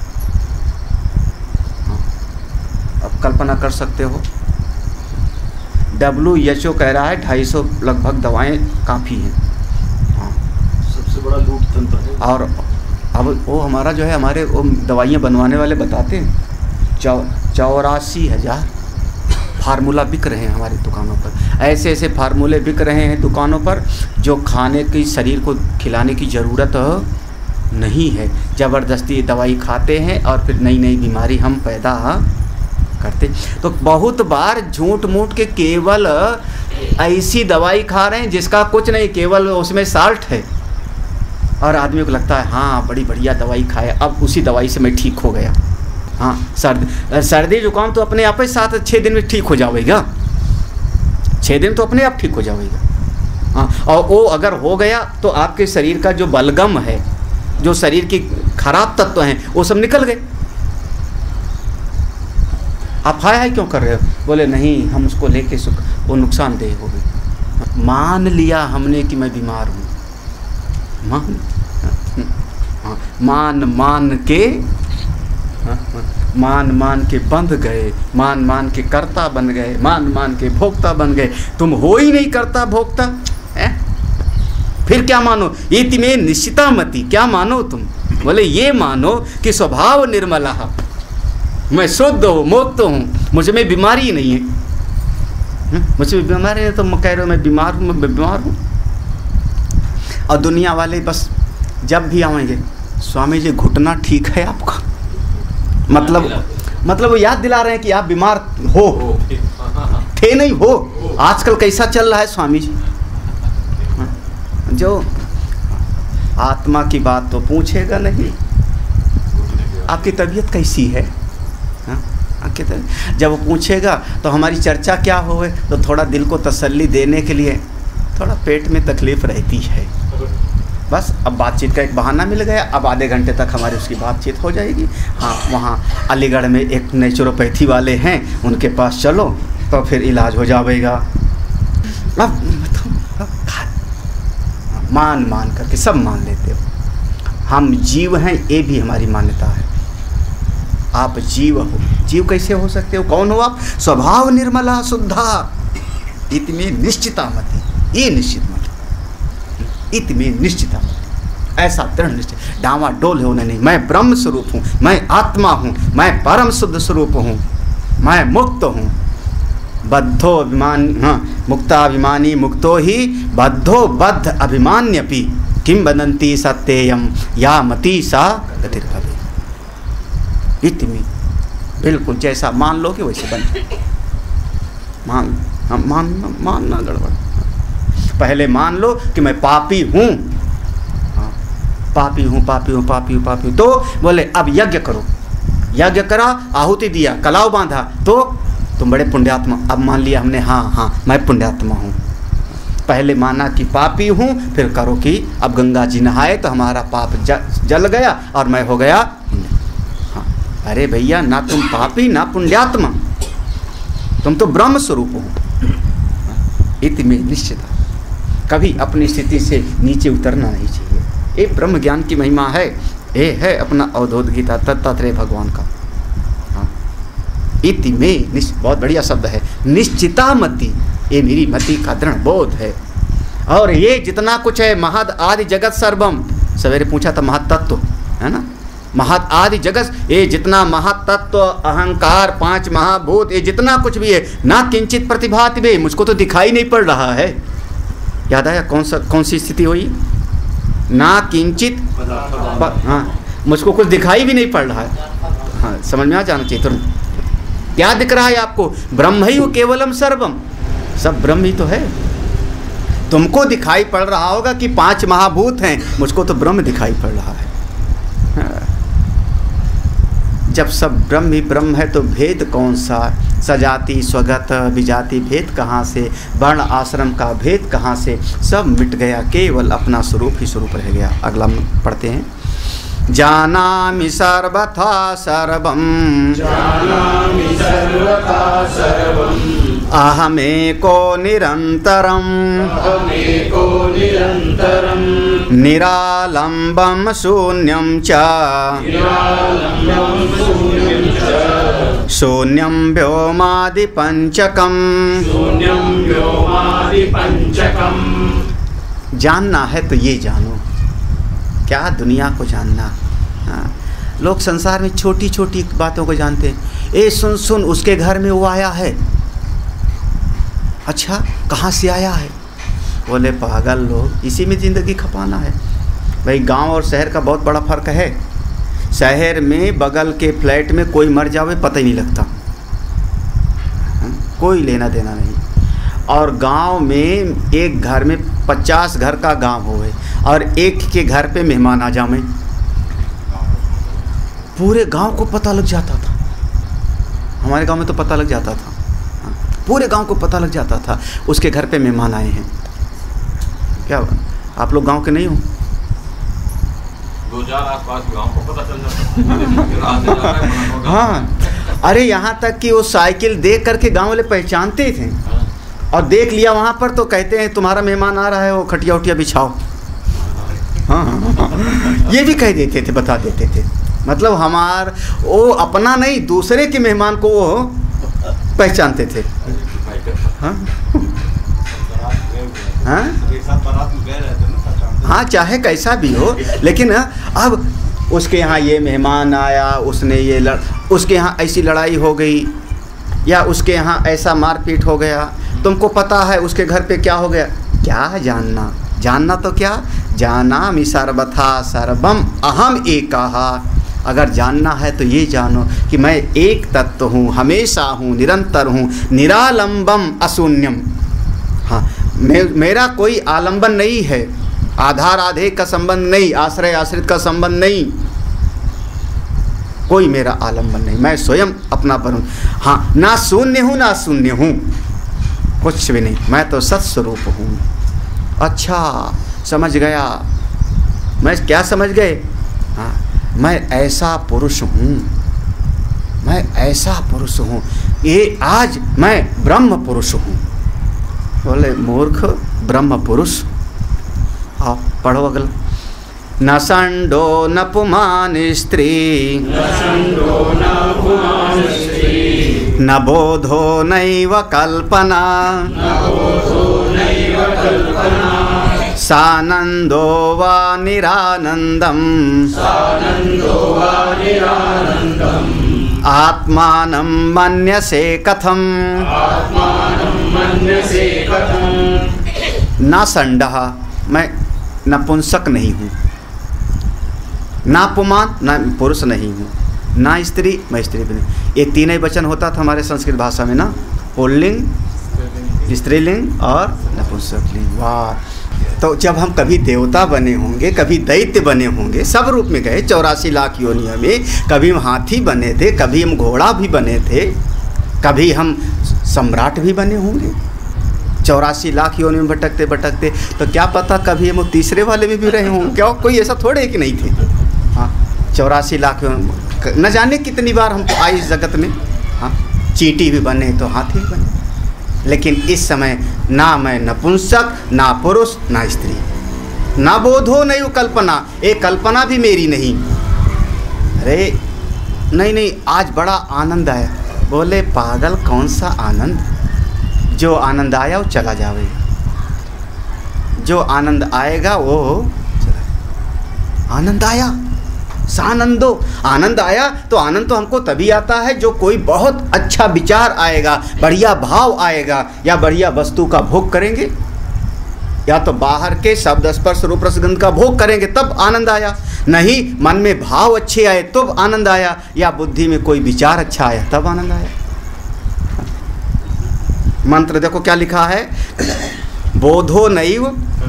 अब कल्पना कर सकते हो, WHO कह रहा है 250 लगभग दवाएं काफ़ी हैं। सबसे बड़ा लूट तंत्र है। और अब वो हमारा जो है, हमारे वो दवाइयाँ बनवाने वाले बताते हैं 84,000 फार्मूला बिक रहे हैं हमारी दुकानों पर। ऐसे ऐसे फार्मूले बिक रहे हैं दुकानों पर जो खाने की, शरीर को खिलाने की ज़रूरत नहीं है। ज़बरदस्ती दवाई खाते हैं और फिर नई नई बीमारी हम पैदा करते। तो बहुत बार झूठ मूठ के केवल ऐसी दवाई खा रहे हैं जिसका कुछ नहीं, केवल उसमें साल्ट है, और आदमी को लगता है हाँ बड़ी बढ़िया दवाई खाए, अब उसी दवाई से मैं ठीक हो गया। हाँ, सर्दी जुकाम तो अपने आप ही 7-6 दिन में ठीक हो जाएगा, 6 दिन तो अपने आप ठीक हो जाएगा। हाँ, और वो अगर हो गया तो आपके शरीर का जो बलगम है, जो शरीर की खराब तत्व हैं, वो सब निकल गए। आप हाय क्यों कर रहे हो? बोले नहीं, हम उसको लेके वो नुकसानदेह हो गई। मान लिया हमने कि मैं बीमार हूँ, मान के बंध गए, मान के कर्ता बन गए, मान के भोक्ता बन गए। तुम हो ही नहीं करता भोक्ता है? फिर क्या मानो? इति में निश्चिता मति, क्या मानो तुम? बोले ये मानो कि स्वभाव निर्मला, मैं शुद्ध हूँ, मुक्त हूँ, मुझ में बीमारी नहीं है। मुझे बीमारी है तो मैं कह रहा हूँ मैं बीमार हूँ, मैं बीमार हूँ। और दुनिया वाले बस जब भी आएंगे, स्वामी जी घुटना ठीक है आपका? मतलब वो याद दिला रहे हैं कि आप बीमार हो, थे नहीं हो। आजकल कैसा चल रहा है स्वामी जी, जो आत्मा की बात तो पूछेगा नहीं, आपकी तबीयत कैसी है? जब वो पूछेगा तो हमारी चर्चा क्या होवे, तो थोड़ा दिल को तसल्ली देने के लिए थोड़ा पेट में तकलीफ़ रहती है, बस अब बातचीत का एक बहाना मिल गया, अब आधे घंटे तक हमारी उसकी बातचीत हो जाएगी। हाँ, वहाँ अलीगढ़ में एक नेचुरोपैथी वाले हैं, उनके पास चलो तो फिर इलाज हो जाएगा। अब मान करके सब मान लेते हो। हम जीव हैं, ये भी हमारी मान्यता है। आप जीव हो, जीव कैसे हो सकते हो? कौन हो आप? स्वभाव निर्मला शुद्धा इतनी निश्चिता मति, ये निश्चित मति, इतनी निश्चिता मति, ऐसा दृढ़ निश्चय, डावा डोल होने नहीं। मैं ब्रह्म स्वरूप हूँ, मैं आत्मा हूँ, मैं परम शुद्ध स्वरूप हूँ, मैं मुक्त हूँ। बद्धो अभिमान, हाँ, मुक्ताभिमानी मुक्तो ही बद्धो बद्ध अभिमान्यपि किम वदन्ति सत्येयम या मति सा गतिर्भवे। इतनी बिल्कुल जैसा मान लो कि वैसे बन। मानना गड़बड़। पहले मान लो कि मैं पापी हूँ, पापी हूँ, तो बोले अब यज्ञ करो, यज्ञ करा, आहुति दिया, कलाव बांधा, तो तुम बड़े पुण्यात्मा। अब मान लिया हमने, हाँ मैं पुण्यात्मा हूँ। पहले माना कि पापी हूँ, फिर करो कि अब गंगा जी नहाए तो हमारा पाप जल गया और मैं हो गया। हाँ, अरे भैया, ना तुम पापी ना पुण्यात्मा, तुम तो ब्रह्म स्वरूप हो। इति में निश्चित कभी अपनी स्थिति से नीचे उतरना नहीं चाहिए। ये ब्रह्म ज्ञान की महिमा है, ये है अपना अवधूत गीता तत्तात्रेय भगवान का। हाँ, इति में बहुत बढ़िया शब्द है, निश्चिता मति, ये मेरी मति का दृढ़ बोध है। और ये जितना कुछ है, महद आदि जगत सर्वम, सवेरे पूछा था महतत्व है ना, महत आदि जगत, ये जितना महतत्व, अहंकार, 5 महाभूत, ये जितना कुछ भी है, ना किंचित प्रतिभाति में, मुझको तो दिखाई नहीं पड़ रहा है। याद आया कौन सी स्थिति हुई? ना किंचित, हाँ, मुझको कुछ दिखाई भी नहीं पड़ रहा है। हाँ, समझ में आ जाना चाहिए तुरंत। क्या दिख रहा है आपको? ब्रह्म ही केवलम सर्वम, सब ब्रह्म ही तो है। तुमको दिखाई पड़ रहा होगा कि 5 महाभूत हैं, मुझको तो ब्रह्म दिखाई पड़ रहा है। हाँ। जब सब ब्रह्म ही ब्रह्म है तो भेद कौन सा? सजाति स्वगत विजाति भेद कहाँ से, वर्ण आश्रम का भेद कहाँ से, सब मिट गया, केवल अपना स्वरूप ही स्वरूप रह गया। अगला पढ़ते हैं। जानामि सर्वथा सर्वं, जानामि सर्वथा सर्वं, अहमेको निरन्तरं, अहमेको निरन्तरं, निरालम्बं शून्यं च, निरालम्बं शून्यं च, शून्यं व्योमादिपञ्चकम्। शून्यं व्योमादिपञ्चकम्। जानना है तो ये जानो, क्या दुनिया को जानना। हाँ, लोग संसार में छोटी छोटी बातों को जानते हैं। ए सुन सुन, उसके घर में वो आया है। अच्छा, कहाँ से आया है? बोले पागल लोग, इसी में ज़िंदगी खपाना है भाई। गांव और शहर का बहुत बड़ा फ़र्क है। शहर में बगल के फ्लैट में कोई मर जावे पता ही नहीं लगता, कोई लेना देना नहीं। और गांव में एक घर में 50 घर का गांव होवे और एक के घर पे मेहमान आ जावे, पूरे गांव को पता लग जाता था। हमारे गांव में तो पता लग जाता था, पूरे गांव को पता लग जाता था उसके घर पे मेहमान आए हैं। क्या आप लोग गांव के नहीं हो? 2-4 आसपास गांव को पता चल जाता है। हाँ, अरे यहाँ तक कि वो साइकिल देख करके गांव वाले पहचानते थे, और देख लिया वहाँ पर तो कहते हैं तुम्हारा मेहमान आ रहा है, वो खटिया उटिया बिछाओ। हाँ, ये भी कह देते थे, बता देते थे। मतलब वो अपना नहीं, दूसरे के मेहमान को वो पहचानते थे। हाँ हाँ हाँ, चाहे कैसा भी हो, लेकिन अब उसके यहाँ ये मेहमान आया, उसने ये उसके यहाँ ऐसी लड़ाई हो गई, या उसके यहाँ ऐसा मारपीट हो गया, तुमको पता है उसके घर पे क्या हो गया। क्या जानना, जानना तो क्या, जानामि सर्वथा सर्वम अहम एकः। अगर जानना है तो ये जानो कि मैं एक तत्व हूँ, हमेशा हूँ, निरंतर हूँ, निरालंबम अशून्यम। हाँ, मेरा कोई आलंबन नहीं है, आधार आधे का संबंध नहीं, आश्रय आश्रित का संबंध नहीं, कोई मेरा आलंबन नहीं, मैं स्वयं अपना पर हूँ। हाँ, ना शून्य हूँ ना शून्य हूँ, कुछ भी नहीं, मैं तो सत्स्वरूप हूँ। अच्छा, समझ गया। मैं क्या समझ गए? हाँ, मैं ऐसा पुरुष हूँ, मैं ऐसा पुरुष हूँ, ये आज मैं ब्रह्म पुरुष हूँ। बोले मूर्ख, ब्रह्म पुरुष? आओ पढ़ो अगला। न संडो न पुमान स्त्री, न बोधो नैव कल्पना, सानंदो वा निरानंदम, आत्मानं मन्यसे कथम। न संडः, मैं नपुंसक नहीं हूँ, ना पुमान, ना पुरुष नहीं हूँ, ना स्त्री, मैं स्त्री भी नहीं। ये तीन ही वचन होता था हमारे संस्कृत भाषा में ना, पुल्लिंग, स्त्रीलिंग और नपुंसकलिंग। वाह! तो जब हम कभी देवता बने होंगे, कभी दैत्य बने होंगे, सब रूप में गए 84 लाख योनियों में, कभी हम हाथी बने थे, कभी हम घोड़ा भी बने थे, कभी हम सम्राट भी बने होंगे। 84 लाख योनियों में भटकते भटकते, तो क्या पता कभी हम तीसरे वाले में भी रहे होंगे। क्या कोई ऐसा थोड़े कि नहीं थे। हाँ, 84 लाख न जाने कितनी बार हम आए इस जगत में। हाँ, चींटी भी बने तो हाथी भी बने, लेकिन इस समय ना मैं नपुंसक, ना पुरुष, ना स्त्री, ना बोधो नहीं कल्पना, एक कल्पना भी मेरी नहीं। अरे नहीं, आज बड़ा आनंद आया। बोले पागल, कौन सा आनंद? जो आनंद आया वो चला जाएगा, जो आनंद आएगा वो चला। आनंद आया, सानंदो, आनंद आया तो आनंद तो हमको तभी आता है जो कोई बहुत अच्छा विचार आएगा, बढ़िया भाव आएगा, या बढ़िया वस्तु का भोग करेंगे, या तो बाहर के शब्द स्पर्श रूप रसगंध का भोग करेंगे तब आनंद आया। नहीं, मन में भाव अच्छे आए तब आनंद आया, या बुद्धि में कोई विचार अच्छा आया तब आनंद आया। मंत्र देखो क्या लिखा है, बोधो नैव,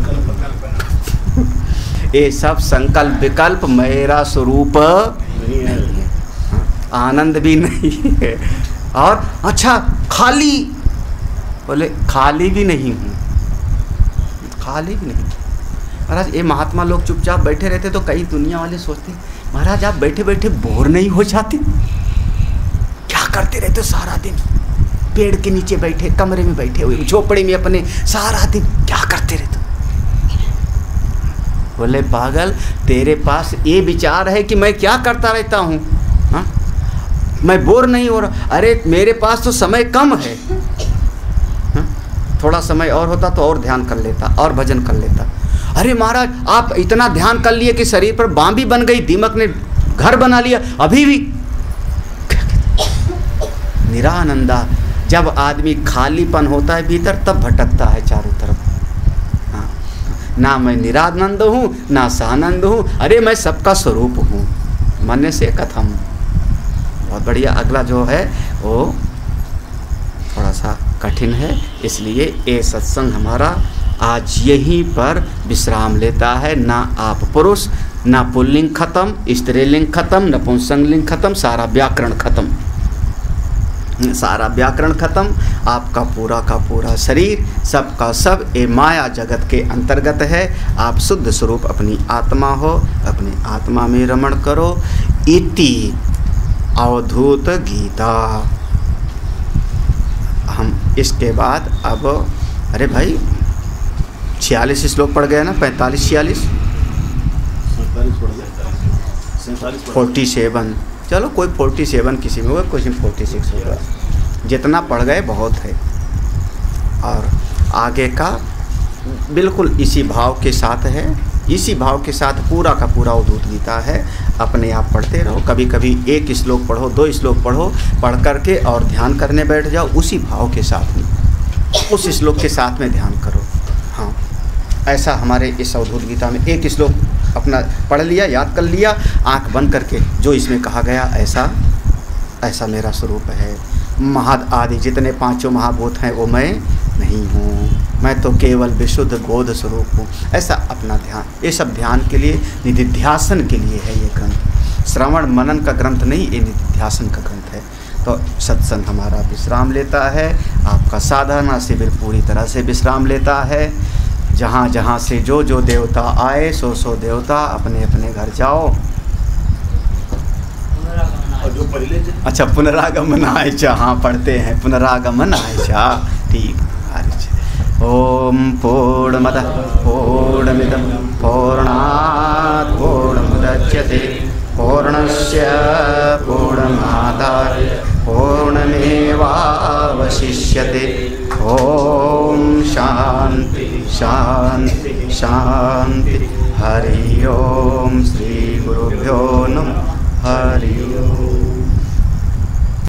ये सब संकल्प विकल्प मेरा स्वरूप नहीं है, आनंद भी नहीं है, और अच्छा खाली, बोले खाली भी नहीं हूँ, खाली भी नहीं। महाराज ये महात्मा लोग चुपचाप बैठे रहते तो कई दुनिया वाले सोचते महाराज आप बैठे बैठे बोर नहीं हो जाते? क्या करते रहते सारा दिन? पेड़ के नीचे बैठे, कमरे में बैठे हुए, झोपड़ी में अपने सारा दिन क्या करते रहते? बोले पागल, तेरे पास ये विचार है कि मैं क्या करता रहता हूँ, हाँ? मैं बोर नहीं हो रहा। अरे मेरे पास तो समय कम है, हाँ? थोड़ा समय और होता तो और ध्यान कर लेता और भजन कर लेता। अरे महाराज आप इतना ध्यान कर लिए कि शरीर पर बांबी बन गई, दीमक ने घर बना लिया, अभी भी निरानंदा। जब आदमी खालीपन होता है भीतर तब भटकता है चारों तरफ। हाँ, ना मैं निरानंद हूँ ना सानंद हूँ, अरे मैं सबका स्वरूप हूँ, मन से कथम। बहुत बढ़िया। अगला जो है वो थोड़ा सा कठिन है, इसलिए ये सत्संग हमारा आज यहीं पर विश्राम लेता है। ना आप पुरुष, ना पुल्लिंग खत्म, स्त्रीलिंग खत्म, नपुंसकलिंग खत्म, सारा व्याकरण खत्म, सारा व्याकरण खत्म। आपका पूरा का पूरा शरीर सबका सब ये माया जगत के अंतर्गत है। आप शुद्ध स्वरूप अपनी आत्मा हो, अपनी आत्मा में रमण करो। इति अवधूत गीता। हम इसके बाद अब अरे भाई 46 श्लोक पढ़ गए ना, 45 46 47, चलो कोई 47 किसी में होगा, किसी में 46 होगा, जितना पढ़ गए बहुत है। और आगे का बिल्कुल इसी भाव के साथ है, इसी भाव के साथ पूरा का पूरा अवधूत गीता है। अपने आप पढ़ते रहो, कभी कभी एक श्लोक पढ़ो, 2 श्लोक पढ़ो, पढ़ करके और ध्यान करने बैठ जाओ, उसी भाव के साथ में, उस श्लोक के साथ में ध्यान करो। हाँ, ऐसा हमारे इस अवधूत गीता में एक श्लोक अपना पढ़ लिया, याद कर लिया, आंख बंद करके जो इसमें कहा गया ऐसा ऐसा मेरा स्वरूप है। महद आदि जितने 5 महाभूत हैं वो मैं नहीं हूँ, मैं तो केवल विशुद्ध बोध स्वरूप हूँ। ऐसा अपना ध्यान, ये सब ध्यान के लिए, निधिध्यासन के लिए है ये ग्रंथ। श्रवण मनन का ग्रंथ नहीं, ये निधिध्यासन का ग्रंथ है। तो सत्संग हमारा विश्राम लेता है, आपका साधना शिविर पूरी तरह से विश्राम लेता है। जहाँ जहाँ से जो जो देवता आए सो सो देवता अपने अपने घर जाओ। जो पहले अच्छा पुनरागमनाय च, हाँ पढ़ते हैं पुनरागमनाय च, ठीक। ओम पूर्णमदः पूर्णमिदं पूर्णात् पूर्णमुदच्यते पूर्णस्य पूर्णमादाय पूर्णमेवावशिष्यते। ओम शांति शांति शांति। हरि ओम। श्री गुरुभ्यो नमः। हरि ओम।